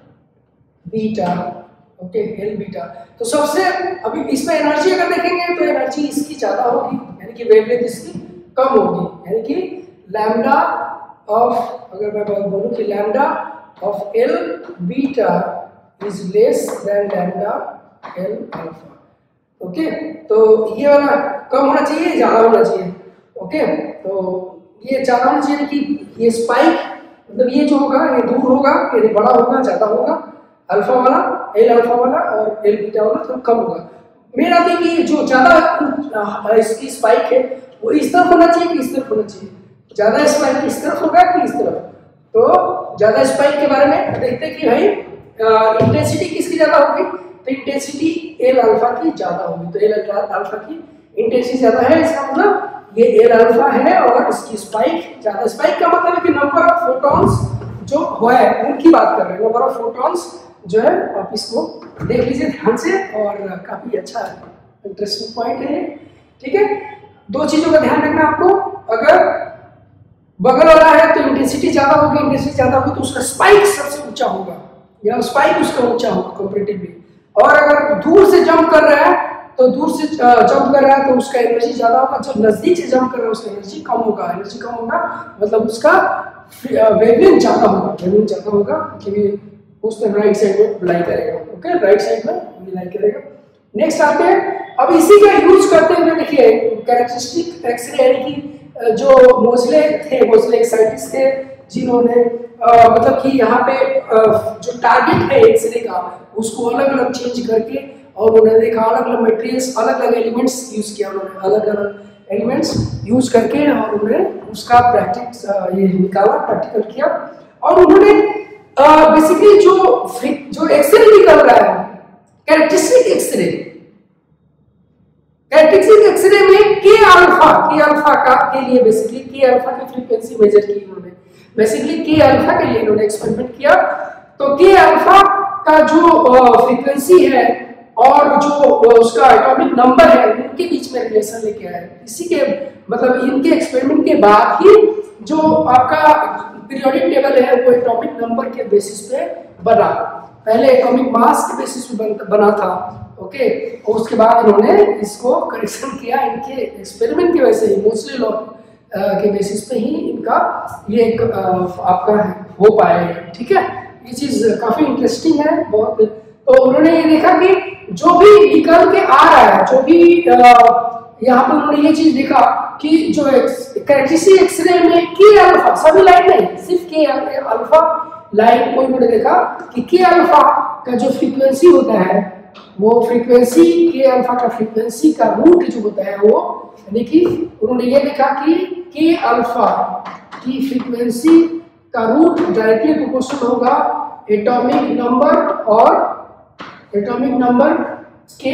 beta. Okay, L beta. तो सबसे अभी इसमें एनर्जी अगर देखेंगे तो एनर्जी इसकी ज्यादा होगी, यानी कि वेवलेंथ इसकी कम होगी। यानी कि लैम्डा ऑफ, अगर मैं बोलूं कि lambda of L beta is less than lambda L alpha. Okay, तो ये वाला कम होना चाहिए, ज्यादा होना चाहिए। ओके, तो ये ज्यादा होना चाहिए कि ये स्पाइक मतलब ये जो होगा ये दूर होगा, यानी बड़ा होगा, ज्यादा होगा। अल्फा वाला, एल अल्फा वाला और एल बीटा वाला थोड़ा कम होगा। मेरा थी कि जो ज्यादा इसकी स्पाइक है वो इस तरफ होना चाहिए कि इस तरफ होना चाहिए। ज्यादा स्पाइक इस तरफ होगा कि इस तरफ। तो ज्यादा स्पाइक के बारे में देखते हैं कि भाई इंटेंसिटी किसकी ज्यादा होगी, तो इंटेंसिटी एल अल्फा की ज्यादा होगी। तो एल अल्फा की इंटेंसिटी ज्यादा है, इसका मतलब ये एल अल्फा है और इसकी स्पाइक ज्यादा। स्पाइक का मतलब है कि नंबर ऑफ फोटॉन्स जो है उनकी बात कर रहे हैं। नंबर ऑफ फोटॉन्स जो है आप इसको देख लीजिए ध्यान से, और काफी अच्छा इंटरेस्टिंग पॉइंट है। ठीक है, दो चीजों का ध्यान रखना आपको। अगर बगल वाला है तो इंटेंसिटी ज्यादा होगी, इंटेंसिटी ज्यादा होगी तो उसका स्पाइक सबसे ऊंचा होगा, या स्पाइक उसका ऊंचा होगा कंपैरेटिवली। और अगर दूर से जंप कर रहा है तो दूर से जंप कर रहा है तो उसका एनर्जी ज्यादा होगा, जब नजदीक से जंप कर रहा है उसका एनर्जी कम होगा। एनर्जी कम होगा मतलब उसका वेवलेंथ ज्यादा होगा, वेवलेंथ ज्यादा होगा क्योंकि उसमें राइट साइड में लाई करेगा। ओके, राइट साइड में लाई करेगा। नेक्स्ट आते हैं, अब इसी का यूज करते हुए देखिए कैरेक्टरिस्टिक एक्सरे, यानी कि जो मोजले थे, मोजले एक साइंटिस्ट थे जिन्होंने मतलब कि यहाँ पे आ, जो टारगेट है एक्सरे का उसको अलग अलग चेंज करके और उन्होंने देखा अलग अलग मटेरियल्स अलग अलग एलिमेंट्स यूज किया उन्होंने अलग अलग एलिमेंट्स यूज करके और उन्होंने उसका प्रैक्टिस ये निकाला प्रैक्टिकल किया और उन्होंने बेसिकली जो जो एक्सरे निकल रहा है कैरेक्टरिस्टिक एक्सरे कैरेक्टरिस्टिक एक्सरे में के अल्फा के अल्फा का के लिए बेसिकली के अल्फा की फ्रीक्वेंसी मेजर की उन्होंने बेसिकली के अल्फा के लिए इन्होंने एक्सपेरिमेंट किया तो के अल्फा का जो फ्रीक्वेंसी है और जो उसका एटॉमिक नंबर है उनके बीच में रिलेशन लेके आए इसी के मतलब इनके एक्सपेरिमेंट के बाद ही जो आपका पीरियोडिक टेबल है वो एटॉमिक नंबर के बेसिस पे बना पहले एटॉमिक मास के बेसिस पे बना था ओके और उसके बाद इन्होंने इसको करेक्शन किया इनके एक्सपेरिमेंट की वजह से ही मोस्टली लॉ के बेसिस पे ही इनका ये एक आपका हो पाए ठीक है ये चीज काफी इंटरेस्टिंग है बहुत तो उन्होंने ये देखा कि जो भी निकल के आ रहा है जो भी यहाँ पे उन्होंने ये चीज देखा कि जो कैरेक्टरिस्टिक एक्सरे में के अल्फा सभी लाइन नहीं सिर्फ के अल्फा लाइन को उन्होंने देखा कि के अल्फा का जो फ्रीक्वेंसी होता है वो फ्रीक्वेंसी के अल्फा का फ्रीक्वेंसी का रूट जो होता है वो यानी कि उन्होंने ये देखा कि के अल्फा की फ्रीक्वेंसी का रूट डायरेक्टली प्रोपोर्शनल होगा एटॉमिक नंबर और एटॉमिक नंबर के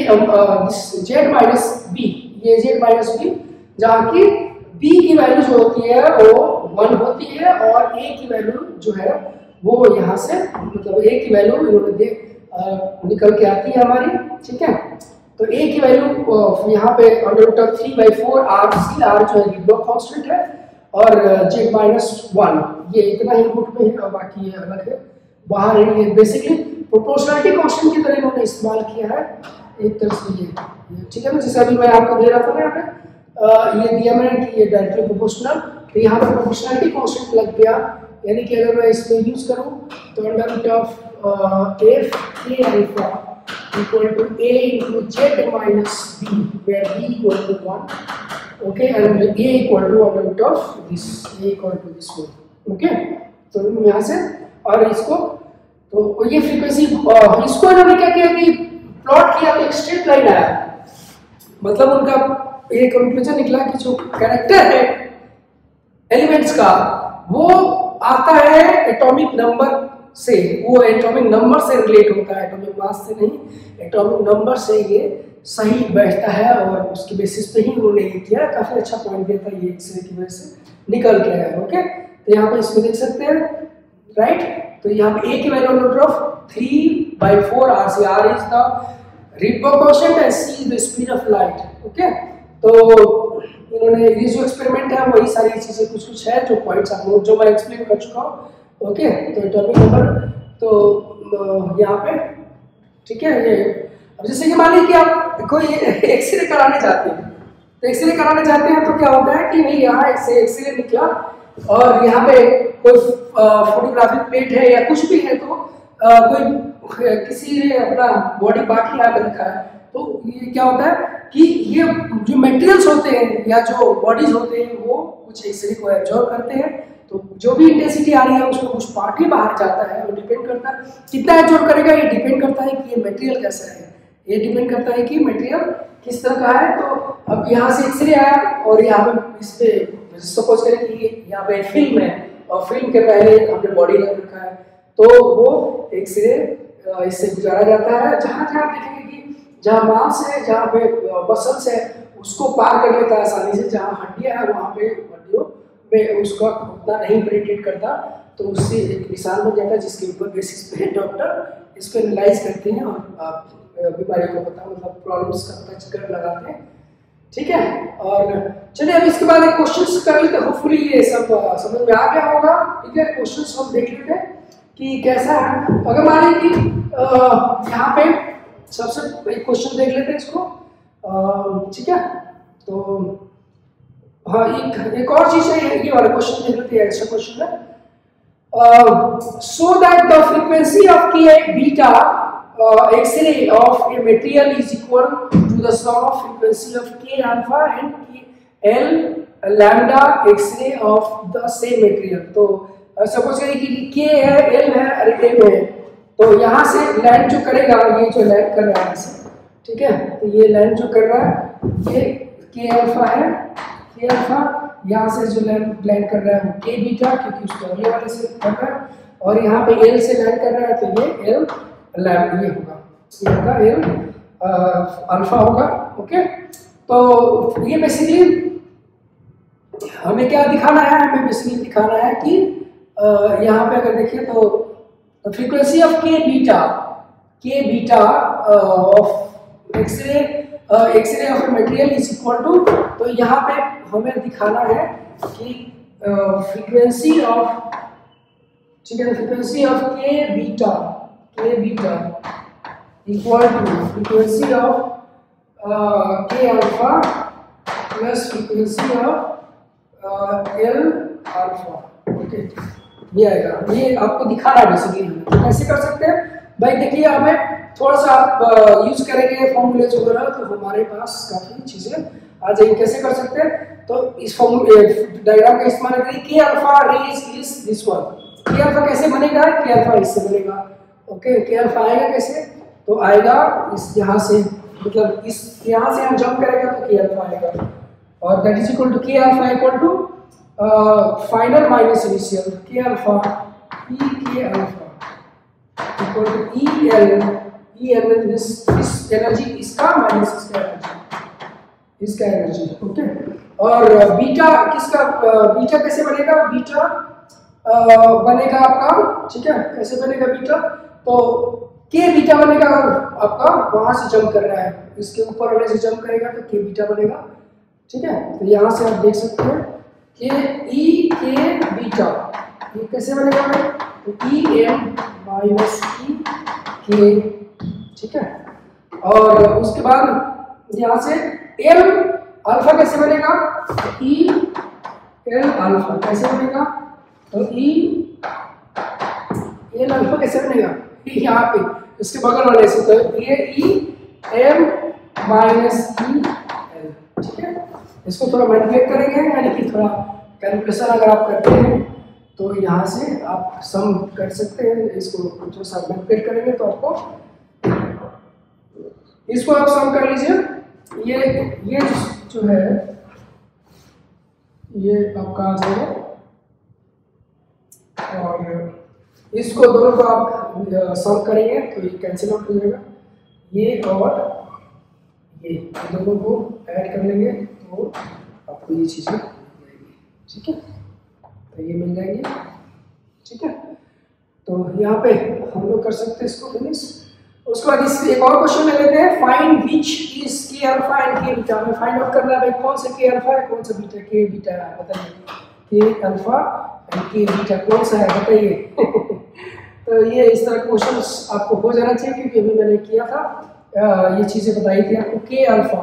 जेड माइनस बी ये जेड माइनस बी जहाँ की बी की वैल्यू जो होती है वो वन होती है और ए की वैल्यू जो है वो यहाँ से मतलब ए की वैल्यू इन्होंने दे निकल के आती है हमारी ठीक है तो ए की वैल्यू यहाँ पे under root of three by four R C R जो है ब्लॉक कांस्टेंट है और जेड माइनस वन ये इतना ही रूट में है और बाकी ये अलग है बाहर है ये बेसिकली प्रोपोर्शनलिटी कांस्टेंट की तरह इन्होंने इस्तेमाल किया है एक तरह से ये ठीक है ना जैसे अभी मैं आपको दे रहा था ना यहाँ पे ये दिया मैंने कि ये डायरेक्टली प्रोपोर्शनल तो यहाँ पे प्रोपोर्शनलिटी कांस्टेंट लग गया यानी कि अगर मैं इसमें यूज करूँ तो under root of F K alpha equal to A into Z minus B where B equal to one okay and A equal to under root of this A equal to this one okay तो यहाँ से और इसको तो ये frequency इसको इन्होंने क्या किया कि प्लॉट किया तो एक स्ट्रेट लाइन आया मतलब उनका ये कंक्लूजन निकला कि जो कैरेक्टर है एलिमेंट्स का वो आता है एटॉमिक नंबर से वो एटॉमिक नंबर से रिलेट होता है एटॉमिक मास से नहीं एटॉमिक नंबर से ये सही बैठता है और उसके बेसिस पे ही उन्होंने ये किया काफी अच्छा पॉइंट दिया था ये एक्सरे की वजह से निकल के आया ओके तो यहाँ पे इसको देख सकते हैं राइट तो यहाँ पे ए की value under of three by four R C R is the Rydberg constant and C is the speed of light okay तो इन्होंने ये जो एक्सपेरिमेंट है वही सारी चीजें कुछ कुछ है जो पॉइंट्स आप लोग जो मैं एक्सप्लेन कर चुका हूँ ओके तो एटॉमिक नंबर तो यहाँ पे ठीक है ये अब जैसे कि मान लीजिए कि आप कोई एक्सरे कराने जाते हैं तो एक्सरे कराने जाते हैं तो क्या होता है कि भाई यहाँ से एक्सरे निकला और यहाँ पे कोई फोटोग्राफिक प्लेट है या कुछ भी है तो आ, कोई किसी ने अपना बॉडी पार्ट यहाँ पे रखा है तो ये क्या होता है कि ये जो मटेरियल्स होते हैं या जो बॉडीज होते हैं वो कुछ एक्सरे को एब्जॉर्ब करते हैं तो जो भी इंटेंसिटी आ रही है उसमें कुछ पार्ट ही बाहर जाता है वो डिपेंड करता है कितना एब्जॉर्ब करेगा ये डिपेंड करता है कि ये मटेरियल कैसा है ये डिपेंड करता है कि मटेरियल किस तरह का है तो अब यहाँ से एक्सरे आया और यहाँ पे इस पे सपोज करें कि यहाँ पे फिल्म है और फिल्म के पहले हमने बॉडी रख रखा है तो वो एक्सरे इससे गुजारा जाता है जहाँ जहाँ देखेंगे कि जहाँ मांस है जहाँ पे मसल्स है उसको पार कर लेता है आसानी से जहाँ हड्डियाँ है वहाँ पे हड्डियों में उसका उतना नहीं पेनिट्रेट करता तो उससे एक निशान बन जाता है जिसके ऊपर बेसिस पे डॉक्टर इसको एनालाइज करते हैं और बीमारी को पता मतलब प्रॉब्लम्स का पता चक्कर लगाते हैं ठीक है और चलिए अब इसके बाद एक क्वेश्चंस कर लेते हैं होपफुली ये सब समझ में आ गया होगा ठीक है क्वेश्चंस हम देख लेते हैं कि कैसा है अगर मान लीजिए कि यहाँ पे सबसे एक क्वेश्चन देख लेते हैं इसको ठीक है तो हाँ एक एक और चीज है ये वाला क्वेश्चन देख लेते हैं एक्स्ट्रा क्वेश्चन है so that the frequency of K beta X-ray of a material is equal to the sum of frequency of K alpha and K L lambda X-ray of the same material तो suppose करिए कि के है, L है और M है, तो यहाँ से लैंड जो करेगा, ये जो लैंड कर रहा है ऐसे, ठीक है, तो ये लैंड जो कर रहा है ये के अल्फा है, के अल्फा, यहाँ से जो लैंड लैंड कर रहा है वो के बीटा, क्योंकि उसको अगले वाले से कर रहा है, और यहाँ पे एल से लैंड कर रहा है तो ये एल लैंड ये होगा, ये होगा एल अल्फा होगा। ओके, तो ये बेसिकली हमें क्या दिखाना है, हमें बेसिकली दिखाना है कि uh, यहाँ पे अगर देखिए तो frequency of K beta, K beta of x-ray x-ray of material is equal to, तो यहाँ पे हमें दिखाना है कि फ्रीक्वेंसी ऑफ, ठीक है, frequency of K beta, K beta equal to frequency of K alpha plus frequency of L alpha. Okay, ये आएगा, ये आपको दिखाना है बेसिकली। तो कैसे कर सकते हैं भाई, देखिए हमें थोड़ा सा आप यूज करेंगे फॉर्मूलेज वगैरह तो हमारे पास काफी चीजें आ जाएंगी। कैसे कर सकते हैं, तो इस फॉर्मूले डायग्राम का इस्तेमाल करिए, K alpha rays is this one, K alpha कैसे बनेगा, के अल्फा इससे बनेगा। ओके, के अल्फा आएगा कैसे, तो आएगा इस यहाँ से, मतलब इस यहाँ से हम जंप करेंगे तो के अल्फा आएगा, और that is equal to K alpha equal to final minus initial, K alpha E K alpha equal to E L, E L इस इस एनर्जी इसका माइनस इसका एनर्जी, इसका एनर्जी। ओके, और बीटा किसका, बीटा कैसे बनेगा, बीटा बनेगा आपका, ठीक है, कैसे बनेगा बीटा, तो के बीटा बनेगा आपका, वहां से जंप कर रहा है, इसके ऊपर वाले से जंप करेगा तो के बीटा बनेगा, ठीक है। तो यहाँ से आप देख सकते हैं कि ई के बीटा, ये कैसे बनेगा भाई, तो ई एम माइनस ई के, ठीक है, और उसके बाद यहाँ से एल अल्फा कैसे बनेगा, ई एल अल्फा कैसे बनेगा, तो ई एल अल्फा कैसे बनेगा, यहाँ पे इसके बगल वाले से, तो ये E M minus E L, ठीक है। इसको थोड़ा मल्टीप्लाई करेंगे, यानी कि थोड़ा कैलकुलेशन अगर आप करते हैं तो यहाँ से आप सम कर सकते हैं, इसको थोड़ा सा मल्टीप्लाई करेंगे तो आपको, इसको आप सम कर लीजिए, ये ये जो है ये आपका आ जाएगा, और इसको दोनों को आप सम करेंगे तो ये कैंसिल आउट हो जाएगा, ये और ये दोनों को ऐड कर लेंगे तो आपको ये चीज़ें मिल जाएगी, ठीक है, तो ये मिल जाएंगी, ठीक है। तो यहाँ पे हम लोग कर सकते हैं इसको फिनिश। उसके बाद इस एक और क्वेश्चन ले लेते हैं, find which is K alpha and K beta. हमें फाइंड आउट करना है भाई कौन सा के अल्फा है, कौन सा बीटा, के बीटा है, बताइए, के अल्फा एंड के बीटा कौन सा है, बताइए। तो ये इस तरह का क्वेश्चन आपको हो जाना चाहिए, क्योंकि अभी मैंने किया था, आ, ये चीज़ें बताई थी आपको। के अल्फा,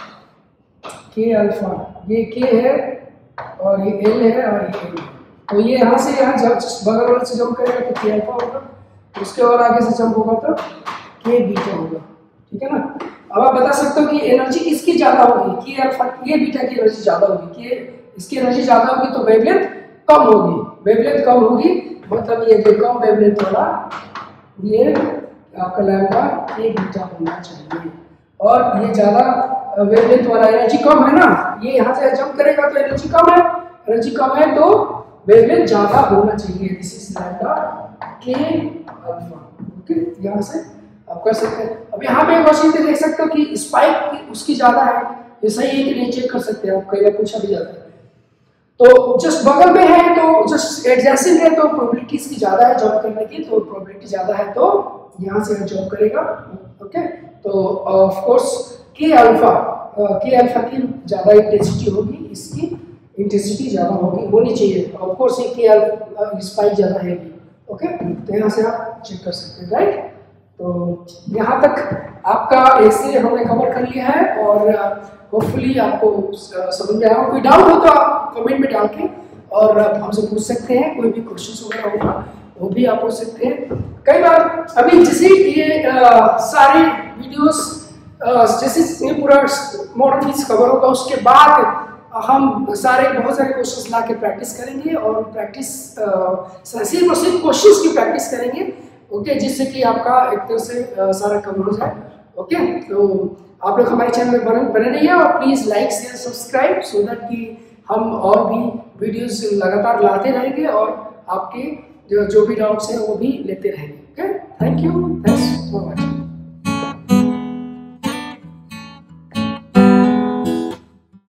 के अल्फा, ये के है और ये एल है और ये एल है, तो ये यहाँ से यहाँ बगल वाले से जंप करेगा तो के अल्फा होगा, उसके और आगे से जंप होगा तो के बीटा होगा, ठीक है ना। अब आप बता सकते हो कि एनर्जी किसकी ज़्यादा होगी, के अल्फा, के बीटा की एनर्जी ज़्यादा होगी, के इसकी एनर्जी ज़्यादा होगी तो वेवलेंथ कम होगी, वेवलेंथ कम होगी मतलब ये जो कम वेवलेंथ वाला ये आपका लैम्डा के बीटा होना चाहिए, और ये ज़्यादा वेवलेंथ वाला एनर्जी कम है ना, ये यहाँ से जंप करेगा तो एनर्जी कम है, एनर्जी कम है तो वेवलेंथ ज़्यादा होना चाहिए, this is lambda K alpha. Okay, यहाँ से आप कर सकते हैं। अब यहाँ पे एक चीज़ देख सकते हो कि स्पाइक उसकी ज़्यादा है, ये सही है कि नहीं चेक कर सकते हैं आप, कई बार पूछा भी जाता है। तो जस्ट बगल में है तो जस्ट एडजेसेंट है तो प्रोबेबिलिटी इसकी ज़्यादा है जॉब करने की, तो प्रोबेबिलिटी ज़्यादा है तो यहाँ से जॉब करेगा। ओके, तो of course K alpha, K alpha की ज़्यादा इंटेंसिटी होगी, इसकी इंटेंसिटी ज़्यादा होगी, होनी चाहिए ऑफ कोर्स, ये के अल्फा स्पाइक ज़्यादा है। ओके, तो यहाँ से आप चेक कर सकते हैं, राइट। तो यहाँ तक आपका ऐसे हमने कवर कर लिया है, और होपफुली आपको समझ में आया। कोई डाउट हो तो आप कमेंट में डाल के और हमसे पूछ सकते हैं, कोई भी क्वेश्चन वगैरह होगा वो भी आप पूछ सकते हैं। कई बार अभी जैसे ये आ, सारे वीडियोस जैसे ये पूरा मॉडर्न फिजिक्स कवर होगा, उसके बाद हम सारे बहुत सारे क्वेश्चंस ला के प्रैक्टिस करेंगे और प्रैक्टिस सिर्फ और सिर्फ क्वेश्चंस की प्रैक्टिस करेंगे, ओके, जिससे कि आपका एक तरह से uh, सारा कवर हो जाए। ओके, तो आप लोग हमारे चैनल में बने बने रहिए और please like share subscribe, so that कि हम और भी वीडियोस लगातार लाते रहेंगे और आपके जो जो भी डाउट्स हैं वो भी लेते रहेंगे। Okay, thank you, thanks for watching.